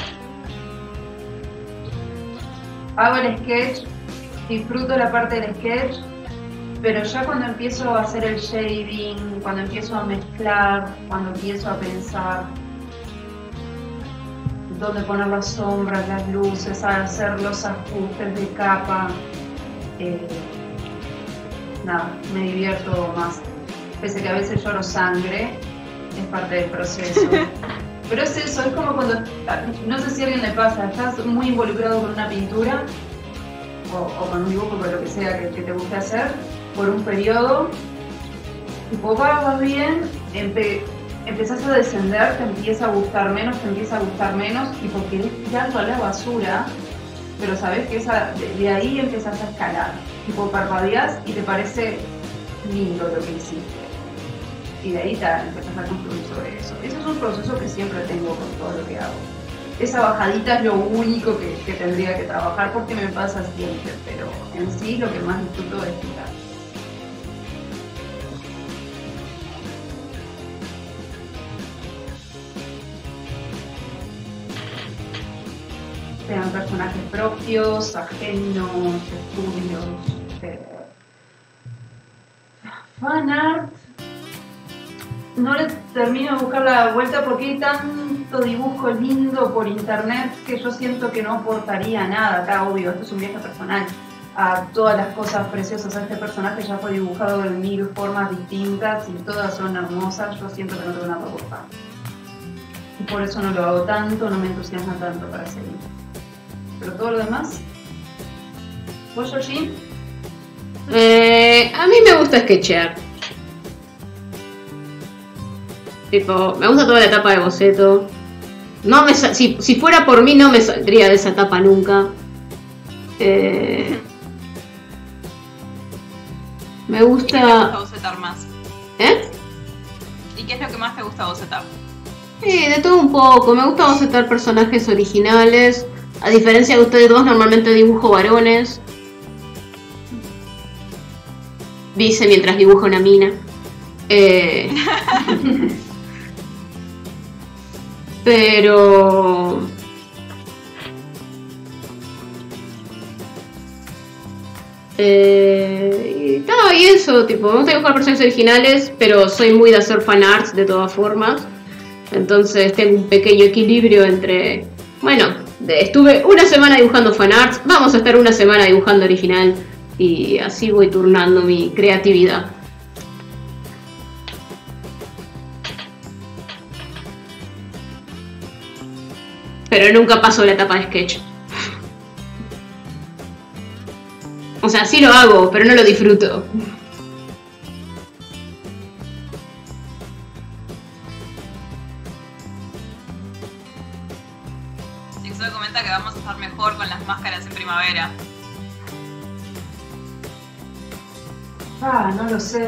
Hago el sketch, disfruto la parte del sketch, pero ya cuando empiezo a hacer el shading, cuando empiezo a mezclar, cuando empiezo a pensar dónde poner las sombras, las luces, a hacer los ajustes de capa, eh, nada, me divierto más. Pese que a veces lloro sangre, es parte del proceso. Pero es eso, es como cuando, no sé si a alguien le pasa, estás muy involucrado con una pintura o, o con un dibujo, con lo que sea que, que te guste hacer, por un periodo, tipo vas, vas bien, empe, empezás a descender, te empieza a gustar menos, te empieza a gustar menos, tipo querés tirarlo a la basura, pero sabés que esa, de, de ahí empezás a escalar, tipo parpadeás y te parece lindo lo que hiciste. Y de ahí te empezás a construir sobre eso. Ese es un proceso que siempre tengo con todo lo que hago. Esa bajadita es lo único que, que tendría que trabajar porque me pasa siempre, pero en sí lo que más disfruto es pintar. Sean personajes propios, ajenos, estudios, eh, fanart. No le termino de buscar la vuelta porque hay tanto dibujo lindo por internet que yo siento que no aportaría nada. Acá, obvio, esto es un viaje personal a todas las cosas preciosas. Este personaje ya fue dibujado de mil formas distintas y todas son hermosas. Yo siento que no tengo nada para aportar. Y por eso no lo hago tanto, no me entusiasma tanto para seguir. Pero todo lo demás. ¿Vos, Georgine? Eh, a mí me gusta sketchear. Tipo, me gusta toda la etapa de boceto. No me si, si fuera por mí no me saldría de esa etapa nunca. Eh, me gusta... ¿Qué te gusta bocetar más? ¿Eh? ¿Y qué es lo que más te gusta bocetar? Eh, de todo un poco. Me gusta bocetar personajes originales. A diferencia de ustedes dos, normalmente dibujo varones. Dice mientras dibujo una mina. Eh... Pero... Eh, y, no, y eso, tipo, me gusta dibujar personajes originales, pero soy muy de hacer fanarts de todas formas. Entonces tengo un pequeño equilibrio entre... Bueno, de, estuve una semana dibujando fanarts, vamos a estar una semana dibujando original. Y así voy turnando mi creatividad. Pero nunca paso la etapa de sketch. O sea, sí lo hago, pero no lo disfruto. Sixo comenta que vamos a estar mejor con las máscaras en primavera. Ah, no lo sé.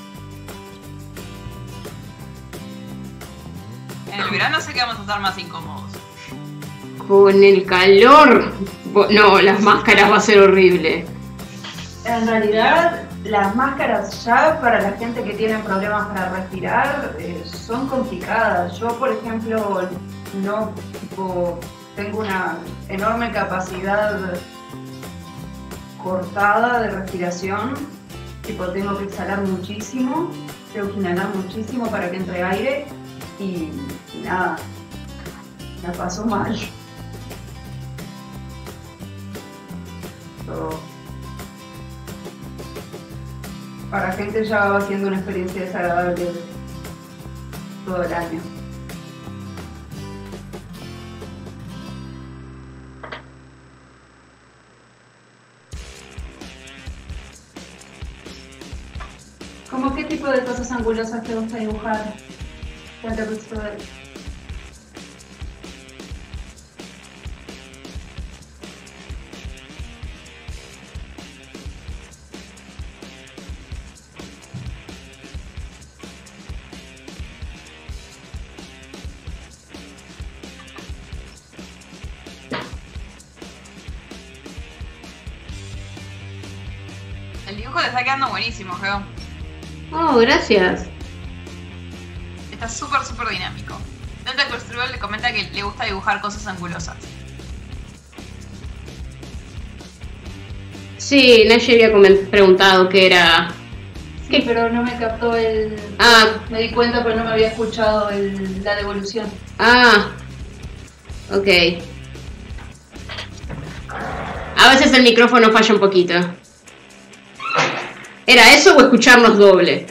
En el verano sé que vamos a estar más incómodos. Con el calor... No, las máscaras va a ser horrible. En realidad, las máscaras ya para la gente que tiene problemas para respirar eh, son complicadas. Yo, por ejemplo, no tipo, tengo una enorme capacidad cortada de respiración. Tipo, tengo que exhalar muchísimo, tengo que inhalar muchísimo para que entre aire. y, y nada, la pasó mal. So, para gente ya va siendo una experiencia desagradable todo el año. ¿Cómo qué tipo de cosas angulosas te gusta dibujar? Cuéntame sobre eso. El dibujo te está quedando buenísimo, Geo. Oh, gracias. Está súper, súper dinámico. Tentacle Strudel le comenta que le gusta dibujar cosas angulosas. Sí, Nashi había coment- preguntado qué era. Sí, pero no me captó el... Ah, Me di cuenta, pero no me había escuchado el... la devolución. ah. Ok. A veces el micrófono falla un poquito. ¿Era eso o escucharnos doble?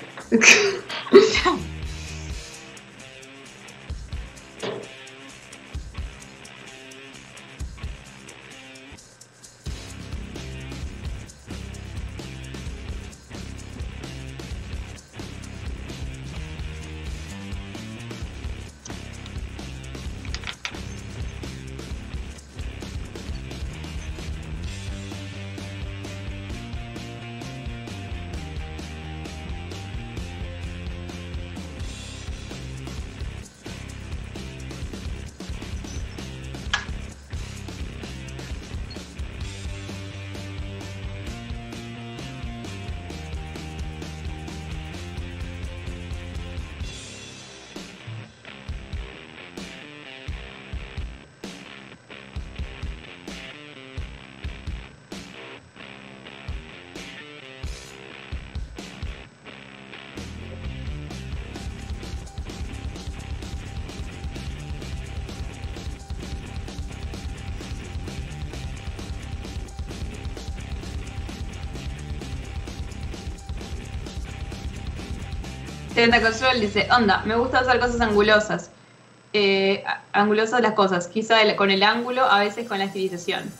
Tentacle Strudel dice, onda, me gusta hacer cosas angulosas. Eh, angulosas las cosas, quizá el- con el ángulo, a veces con la estilización.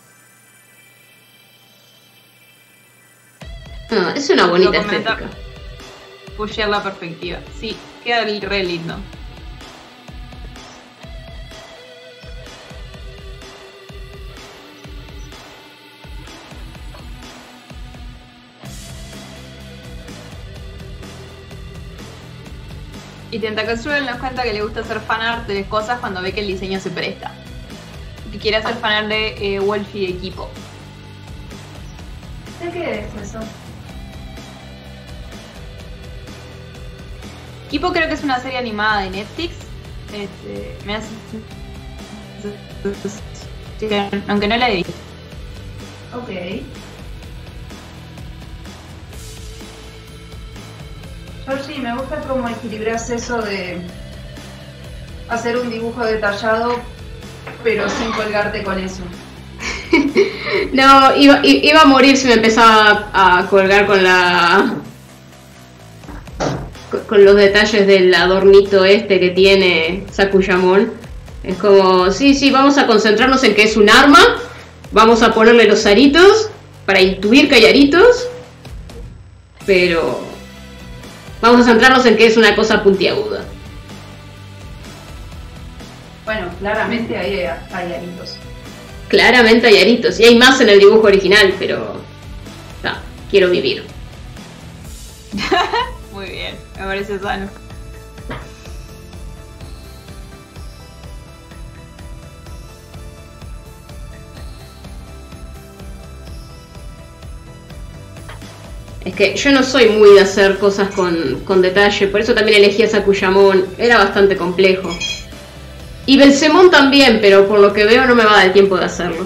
Ah, es una bonita Lo comenta- estética. Pushear la perspectiva. Sí, queda re lindo. Y Tentacle Strudel nos cuenta que le gusta hacer fanart de cosas cuando ve que el diseño se presta. Que quiere hacer fanart de eh, Wolfie de Equipo. ¿De qué es eso? Equipo creo que es una serie animada de Netflix. Este, me hace... Aunque no la he visto. Ok. Yo sí, me gusta cómo equilibras eso de hacer un dibujo detallado, pero sin colgarte con eso. No, iba, i- iba a morir si me empezaba a colgar con la... con- con los detalles del adornito este que tiene Sakuyamon. Es como, sí, sí, vamos a concentrarnos en que es un arma, vamos a ponerle los aritos para intuir que hay aritos, pero vamos a centrarnos en que es una cosa puntiaguda. Bueno, claramente hay, hay aritos. Claramente hay aritos, y hay más en el dibujo original, pero... no, quiero vivir. Muy bien, me parece sano. Es que yo no soy muy de hacer cosas con, con detalle, por eso también elegí a Sakuyamon, era bastante complejo. Y Belzemon también, pero por lo que veo no me va a dar el tiempo de hacerlo.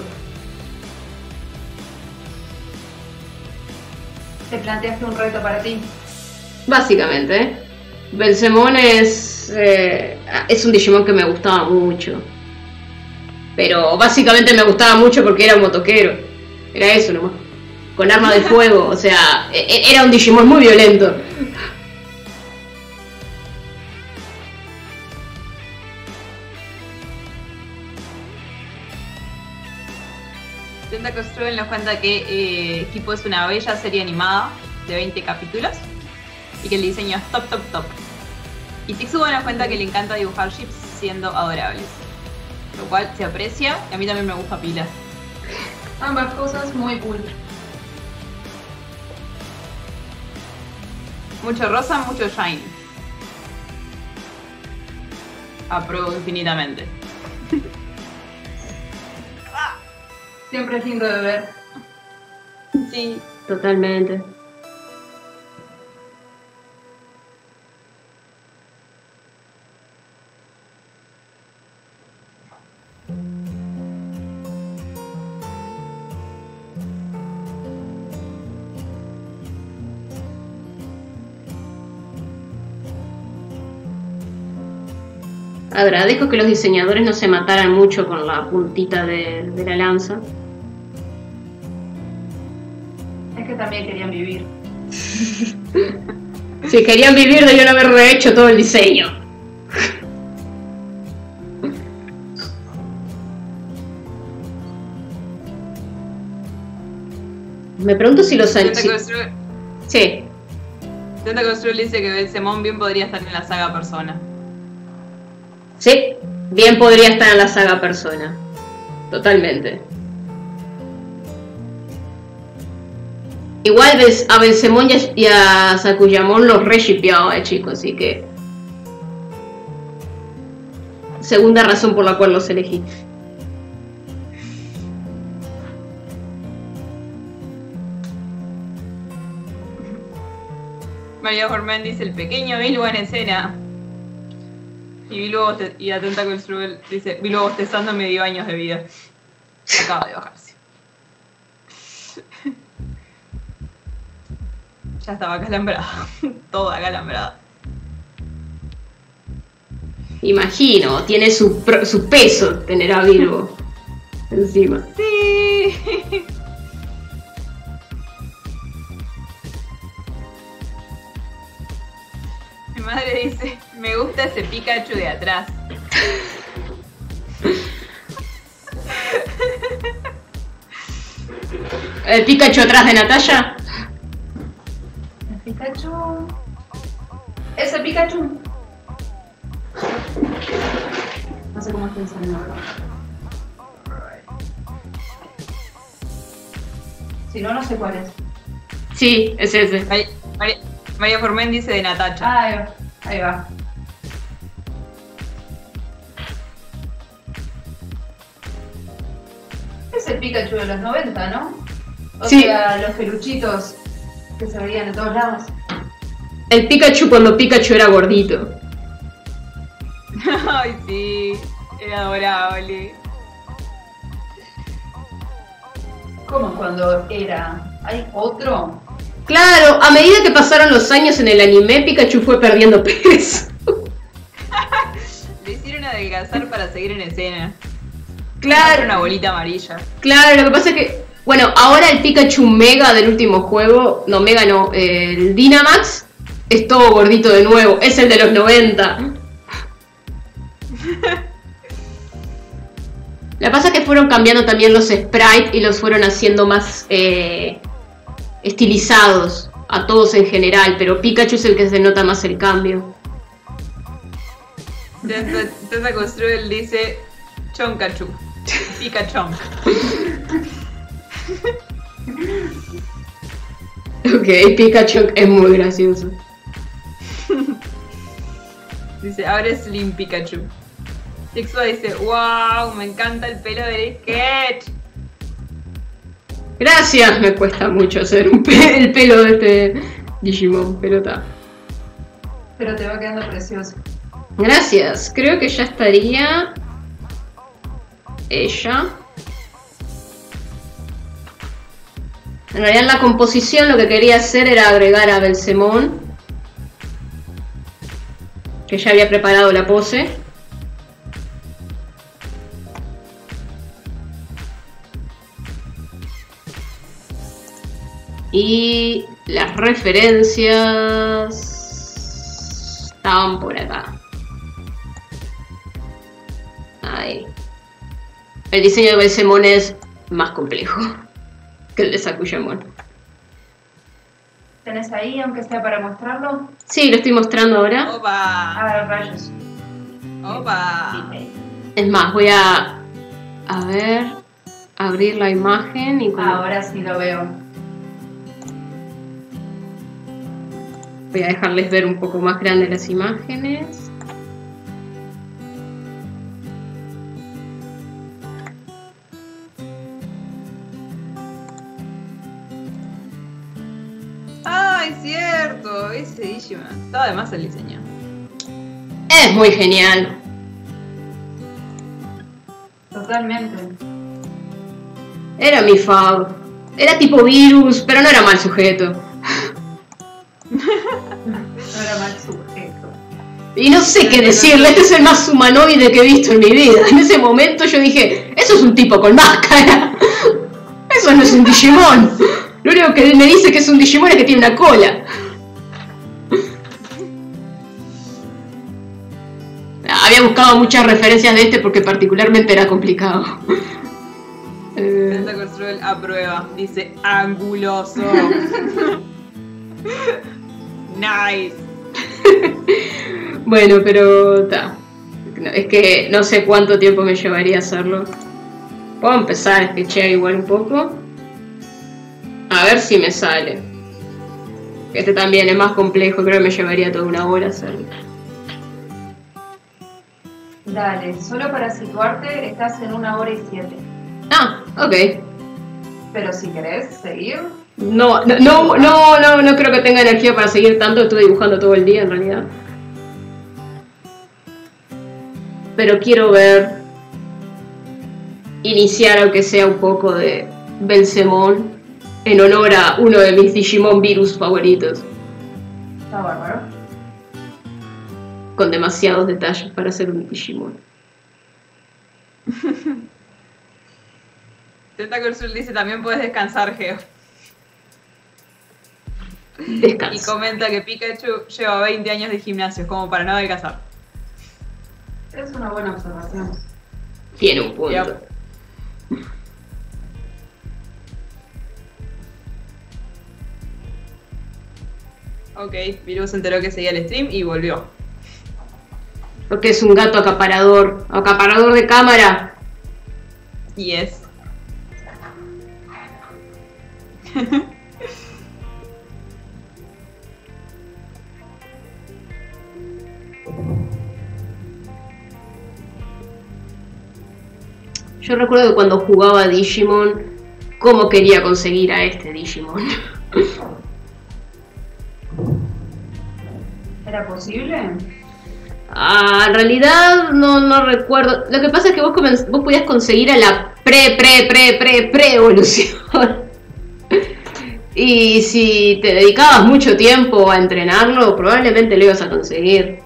Te planteaste un reto para ti. Básicamente, ¿eh? Belzemon es... Eh, es un Digimon que me gustaba mucho. Pero básicamente me gustaba mucho porque era un motoquero. Era eso nomás. Con arma de fuego, o sea, era un Digimon muy violento. Tentacle Strudel nos cuenta que eh, Hippo es una bella serie animada de veinte capítulos y que el diseño es top, top, top. Y Tixugo nos cuenta que le encanta dibujar ships siendo adorables, lo cual se aprecia y a mí también me gusta pila. Ambas cosas muy cool. Mucho rosa, mucho shine. Apruebo infinitamente. Siempre es lindo de ver. Sí. Totalmente. Agradezco que los diseñadores no se mataran mucho con la puntita de, de la lanza. Es que también querían vivir. Si querían vivir, debían haber rehecho todo el diseño. Me pregunto si los Tentacle salchichas... Sí. Tentacle Strudel dice que Belzemon bien podría estar en la saga Persona. Sí, bien podría estar en la saga Persona. Totalmente. Igual ves, a Belzemon y a Sakuyamon los re shippeaba, eh, chicos, así que... Segunda razón por la cual los elegí. María Formen dice el pequeño Bilbo en escena. Y Bilbo y a Tentacle Strudel dice Bilbo bostezando medio años de vida. Acaba de bajarse. Ya estaba acalambrada. Toda acalambrada. Imagino, tiene su, pro, su peso tener a Bilbo encima. Sí. Mi madre dice, me gusta ese Pikachu de atrás. ¿El Pikachu atrás de Natalia? El Pikachu... Ese Pikachu... No sé cómo está enseñando. Si no, no sé cuál es. Sí, es ese. María, María, María Formen dice de Natacha. Ah, ahí va. Ahí va. Es el Pikachu de los noventa, ¿no? O Sí. sea, los peluchitos que se veían en todos lados. El Pikachu cuando Pikachu era gordito. Ay, sí. Era adorable. ¿Cómo cuando era? ¿Hay otro? Claro, a medida que pasaron los años en el anime, Pikachu fue perdiendo peso. Le hicieron adelgazar para seguir en escena. Claro. Una bolita amarilla. Claro, lo que pasa es que, bueno, ahora el Pikachu Mega del último juego, no, Mega no, eh, el Dynamax, es todo gordito de nuevo, es el de los noventa. Lo que pasa es que fueron cambiando también los sprites y los fueron haciendo más eh, estilizados a todos en general, pero Pikachu es el que se nota más el cambio. Tentacle Strudel dice Chonkachu. Pikachu. Ok, Pikachu es muy gracioso. Dice, ahora es Slim Pikachu. Tixua dice, wow, me encanta el pelo del sketch. Gracias, me cuesta mucho hacer un pe el pelo de este Digimon, pero está. Pero te va quedando precioso. Gracias, creo que ya estaría ella. En realidad en la composición lo que quería hacer era agregar a Belzemon. que ya había preparado la pose. Y las referencias estaban por acá. Ahí. El diseño de Belzemón es más complejo que el de Sakuyamon. ¿Tenés ahí, aunque sea para mostrarlo? Sí, lo estoy mostrando ahora. Opa. A ver, rayos. Opa. Es más, voy a... A ver... Abrir la imagen y... Como... Ahora sí lo veo. Voy a dejarles ver un poco más grande las imágenes. ¡Ay, cierto! Ese Digimon. Estaba de más el diseño. Es muy genial. Totalmente. Era mi fab. Era tipo virus, pero no era mal sujeto. No era mal sujeto. Y no sé qué decirle, este es el más humanoide que he visto en mi vida. En ese momento yo dije, eso es un tipo con máscara. Eso no es un Digimon. Lo único que me dice que es un Digimon es que tiene una cola. Había buscado muchas referencias de este porque particularmente era complicado. Santa Cruel aprueba. Dice anguloso. Nice. Bueno, pero ta. No, es que no sé cuánto tiempo me llevaría hacerlo. Puedo empezar a sketchear igual un poco. A ver si me sale. Este también es más complejo, creo que me llevaría toda una hora hacerlo. Dale, solo para situarte, estás en una hora y siete. Ah, ok. Pero si querés seguir, No, no, no, no, no, no creo que tenga energía para seguir tanto, estuve dibujando todo el día en realidad. Pero quiero ver, iniciar aunque sea un poco de Belzemón en honor a uno de mis Digimon virus favoritos. está bárbaro. Con demasiados detalles para ser un Digimon. Tentacle Soul dice también puedes descansar, Geo. Y Descanso. comenta que Pikachu lleva veinte años de gimnasio, como para no adelgazar. Es una buena observación. Tiene un punto. Yep. Ok, Virus se enteró que seguía el stream y volvió. Porque es un gato acaparador. Acaparador de cámara. Yes. Yo recuerdo que cuando jugaba a Digimon, cómo quería conseguir a este Digimon. ¿Era posible? Ah, en realidad no, no recuerdo. Lo que pasa es que vos, comen- vos podías conseguir a la pre, pre, pre, pre, pre evolución. Y si te dedicabas mucho tiempo a entrenarlo, probablemente lo ibas a conseguir.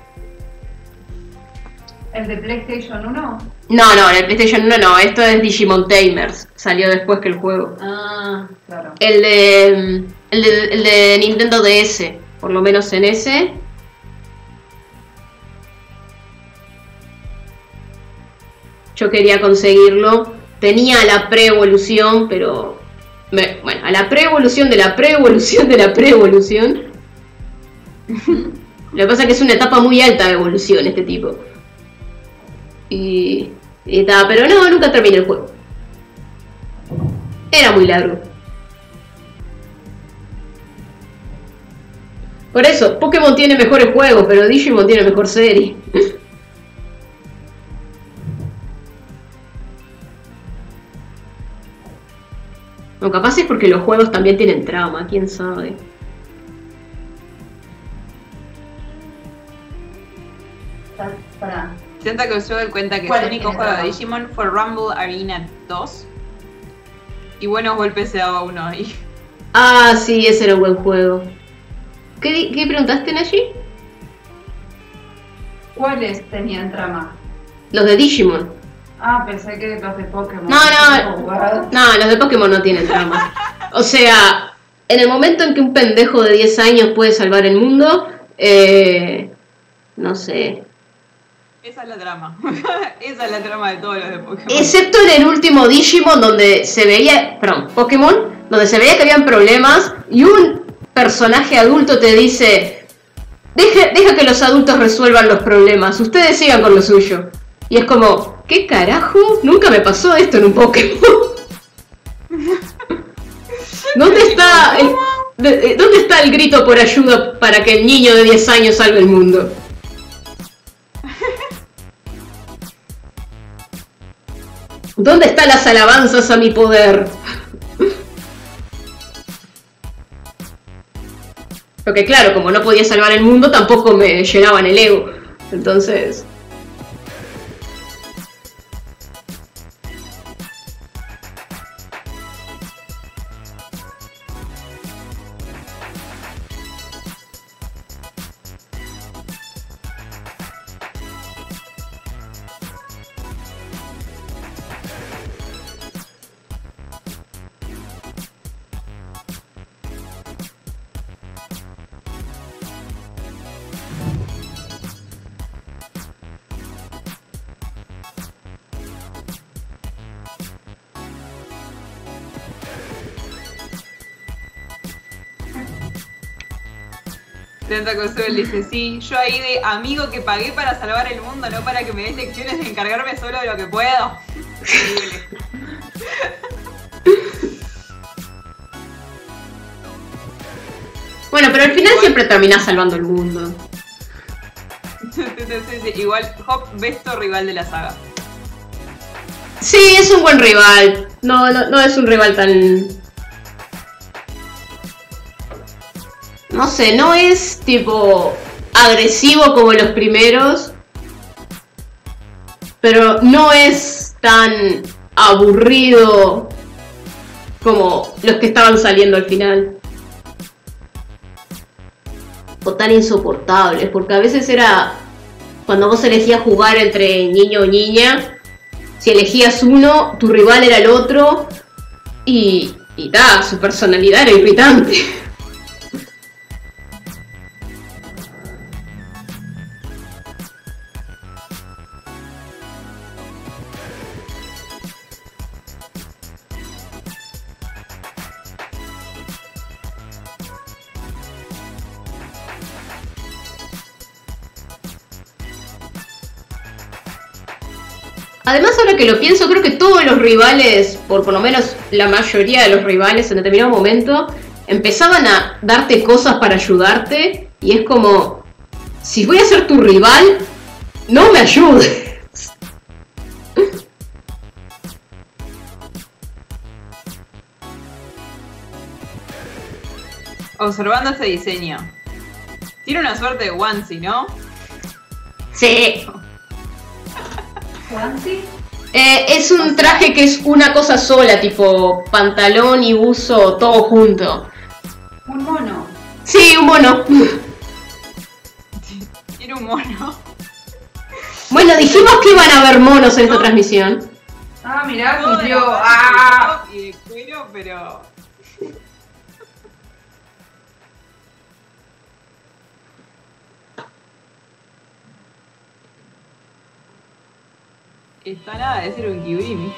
¿El de PlayStation uno? No, no, en el PlayStation uno no, esto es Digimon Tamers. Salió después que el juego. Ah, claro. El de, el de, el de Nintendo D S, por lo menos en ese. Yo quería conseguirlo. Tenía la pre-evolución, pero... me- bueno, a la pre-evolución de la pre-evolución de la pre-evolución. Lo que pasa es que es una etapa muy alta de evolución este tipo. Y... y ta, pero no, nunca terminé el juego. Era muy largo. Por eso, Pokémon tiene mejores juegos, pero Digimon tiene mejor serie. O capaz es porque los juegos también tienen trama, quién sabe. Está- Pará. Tentacle Soul cuenta que ¿Cuál su es único el juego de drama? Digimon fue Rumble Arena dos. Y buenos golpes se daba uno ahí. Ah, sí, ese era un buen juego. ¿Qué, di- qué preguntaste, Nashi? ¿Cuáles tenían trama? Los de Digimon. Ah, pensé que los de Pokémon. No, no, no, los de Pokémon no tienen trama. O sea, en el momento en que un pendejo de diez años puede salvar el mundo, eh, no sé. Esa es la trama. Esa es la trama de todos los de Pokémon. Excepto en el último Digimon donde se veía, perdón, Pokémon, donde se veía que habían problemas y un personaje adulto te dice, deja, deja que los adultos resuelvan los problemas, ustedes sigan con lo suyo. Y es como, ¿qué carajo? Nunca me pasó esto en un Pokémon. ¿Dónde está el, de, ¿Dónde está el grito por ayuda para que el niño de diez años salve el mundo? ¿Dónde están las alabanzas a mi poder? Porque claro, como no podía salvar el mundo, tampoco me llenaban el ego. Entonces... Tentacosol dice, sí, yo ahí de amigo que pagué para salvar el mundo, no para que me des lecciones de encargarme solo de lo que puedo. Increíble. Bueno, pero al final siempre terminás salvando el mundo. Igual, Hop, besto rival de la saga. Sí, es un buen rival. No, no, no es un rival tan... No sé, no es tipo agresivo como los primeros, pero no es tan aburrido como los que estaban saliendo al final. O tan insoportables, porque a veces era cuando vos elegías jugar entre niño o niña, si elegías uno, tu rival era el otro y, y da, su personalidad era irritante. Además, ahora que lo pienso, creo que todos los rivales, por por lo menos la mayoría de los rivales en determinado momento, empezaban a darte cosas para ayudarte y es como, si voy a ser tu rival, no me ayudes. Observando este diseño, tiene una suerte de onesie, ¿no? Sí. ¿Juansi? Eh, es un traje que es una cosa sola, tipo pantalón y buzo todo junto. Un mono. Sí, un mono. Tiene un mono. Bueno, dijimos que iban a haber monos en esta transmisión. Ah, mirá, Todo de cumplió. la ¡Ah! y de cuero, pero... Está nada de ser un Kyurimi.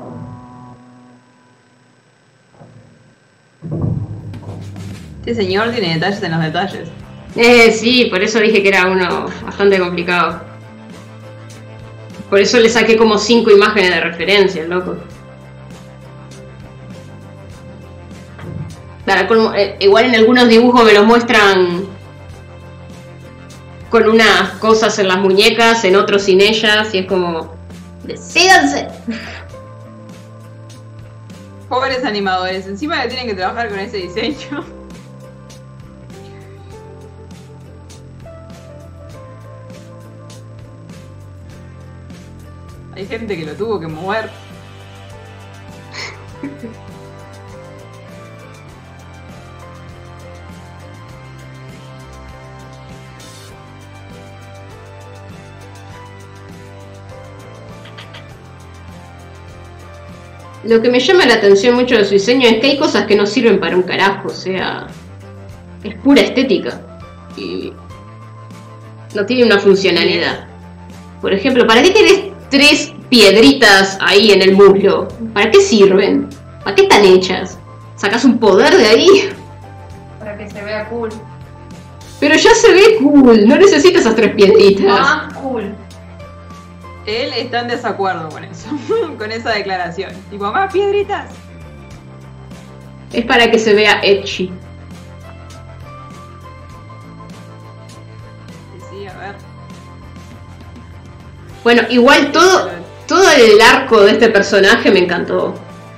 Este señor tiene detalles en los detalles. Eh, sí, por eso dije que era uno bastante complicado. Por eso le saqué como cinco imágenes de referencia, loco. Claro, como, eh, igual en algunos dibujos me los muestran con unas cosas en las muñecas, en otros sin ellas, y es como... ¡Decídanse! Pobres animadores, encima que tienen que trabajar con ese diseño. Hay gente que lo tuvo que mover. Lo que me llama la atención mucho de su diseño es que hay cosas que no sirven para un carajo, o sea, es pura estética y no tiene una funcionalidad. Por ejemplo, ¿para qué tenés tres piedritas ahí en el muslo? ¿Para qué sirven? ¿Para qué están hechas? ¿Sacás un poder de ahí? Para que se vea cool. Pero ya se ve cool, no necesitas esas tres piedritas. Más cool. Él está en desacuerdo con eso, con esa declaración. Tipo, más piedritas. Es para que se vea edgy. Sí, a ver. Bueno, igual todo, todo el arco de este personaje me encantó.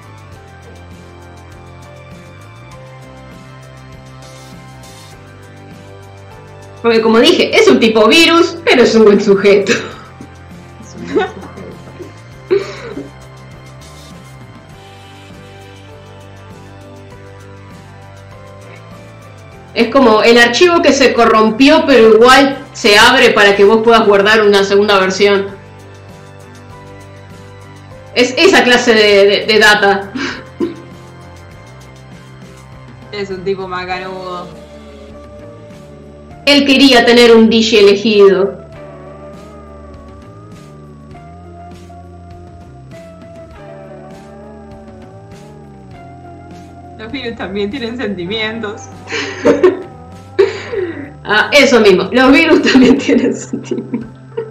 Porque como dije, es un tipo virus, pero es un buen sujeto. Es como el archivo que se corrompió, pero igual se abre para que vos puedas guardar una segunda versión. Es esa clase de, de, de data. Es un tipo macanudo. Él quería tener un D J elegido. Los virus también tienen sentimientos. Ah, eso mismo, los virus también tienen sentimientos.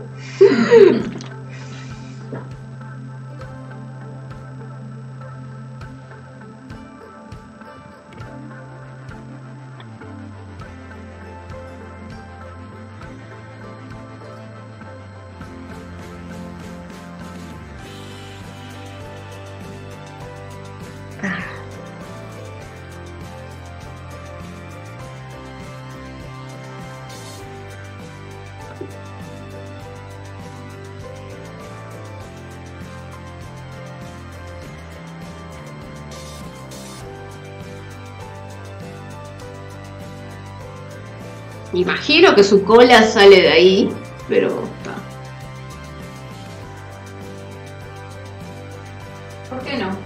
Imagino que su cola sale de ahí, pero está. ¿Por qué no?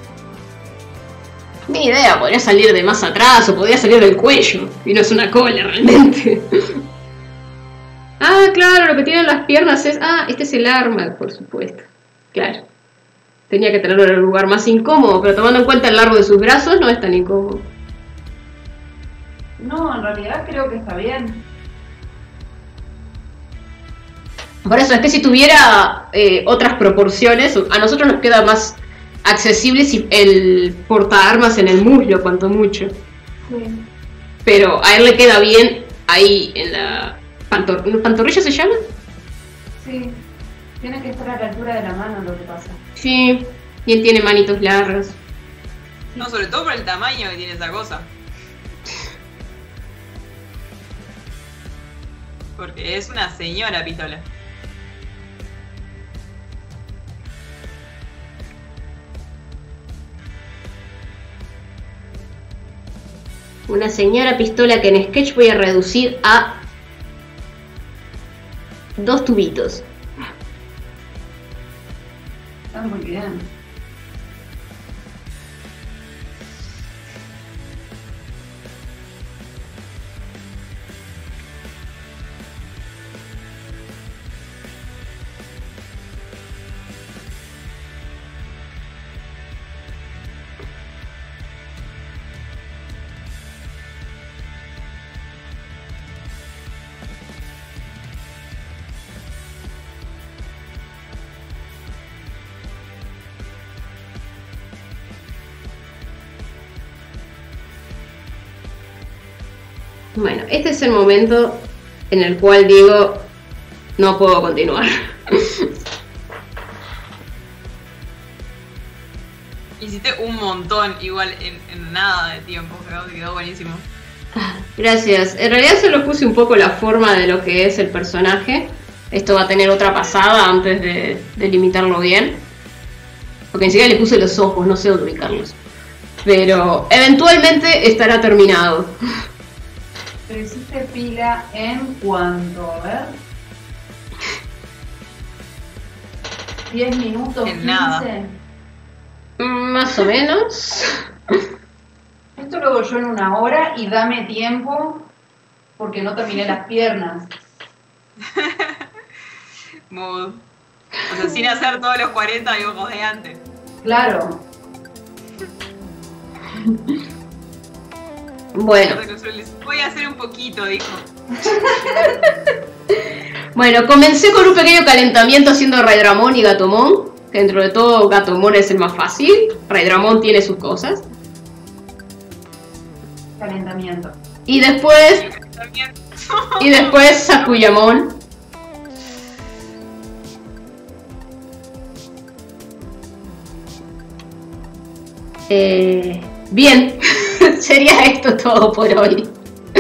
Ni idea, podría salir de más atrás o podría salir del cuello. Y no es una cola realmente. Ah, claro, lo que tienen las piernas es... Ah, este es el arma, por supuesto. Claro. Tenía que tenerlo en el lugar más incómodo, pero tomando en cuenta el largo de sus brazos no es tan incómodo. No, en realidad creo que está bien. Por eso es que si tuviera eh, otras proporciones, a nosotros nos queda más accesible si el portaarmas en el muslo, cuanto mucho. Sí. Pero a él le queda bien ahí en la pantor pantorrilla, ¿se llama? Sí. Tiene que estar a la altura de la mano lo que pasa. Sí, y él tiene manitos largas. No, sobre todo por el tamaño que tiene esa cosa. Porque es una señora pistola. Una señora pistola que en Sketch voy a reducir a dos tubitos. Está muy bien. Bueno, este es el momento en el cual digo, no puedo continuar. Hiciste un montón, igual en, en nada de tiempo, creo que quedó buenísimo. Gracias. En realidad solo puse un poco la forma de lo que es el personaje. Esto va a tener otra pasada antes de, de limitarlo bien. Porque ni siquiera le puse los ojos, no sé dónde ubicarlos. Pero eventualmente estará terminado. Pero hiciste pila en cuanto, a ver. diez minutos, En quince. nada. Más o menos. Esto lo hago yo en una hora y dame tiempo porque no terminé las piernas. Mood. O sea, sin hacer todos los cuarenta dibujos de antes. Claro. Bueno. Voy a hacer un poquito, dijo. Bueno, comencé con un pequeño calentamiento haciendo Raidramon y Gatomon. Que dentro de todo Gatomon es el más fácil. Raidramon tiene sus cosas. Calentamiento. Y después. Y después Sakuyamon. Eh, bien. Sería esto todo por hoy.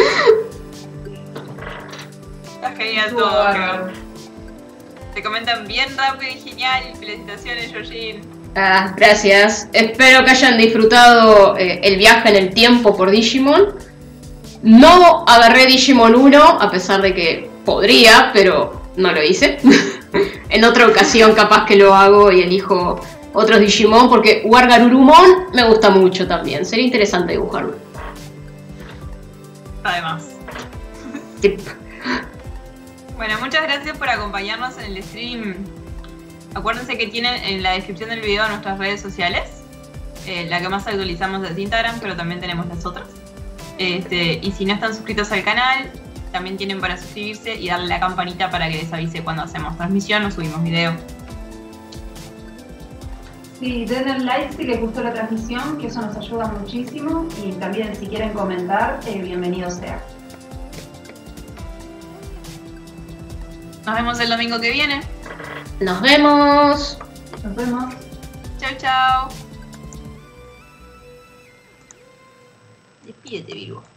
Está genial todo, creo. Te comentan bien rápido y genial. Felicitaciones, Yojin. Ah, gracias. Espero que hayan disfrutado eh, el viaje en el tiempo por Digimon. No agarré Digimon uno, a pesar de que podría, pero no lo hice. En otra ocasión capaz que lo hago y elijo otros Digimon, porque Wargarurumon me gusta mucho también. Sería interesante dibujarlo. Además. Tip. Bueno, muchas gracias por acompañarnos en el stream. Acuérdense que tienen en la descripción del video nuestras redes sociales. Eh, la que más actualizamos es Instagram, pero también tenemos las otras. Este, y si no están suscritos al canal, también tienen para suscribirse y darle la campanita para que les avise cuando hacemos transmisión o subimos video. Sí, denle like si les gustó la transmisión, que eso nos ayuda muchísimo. Y también si quieren comentar, eh, bienvenido sea. Nos vemos el domingo que viene. Nos vemos. Nos vemos. Chau, chau. Despídete, Virgo.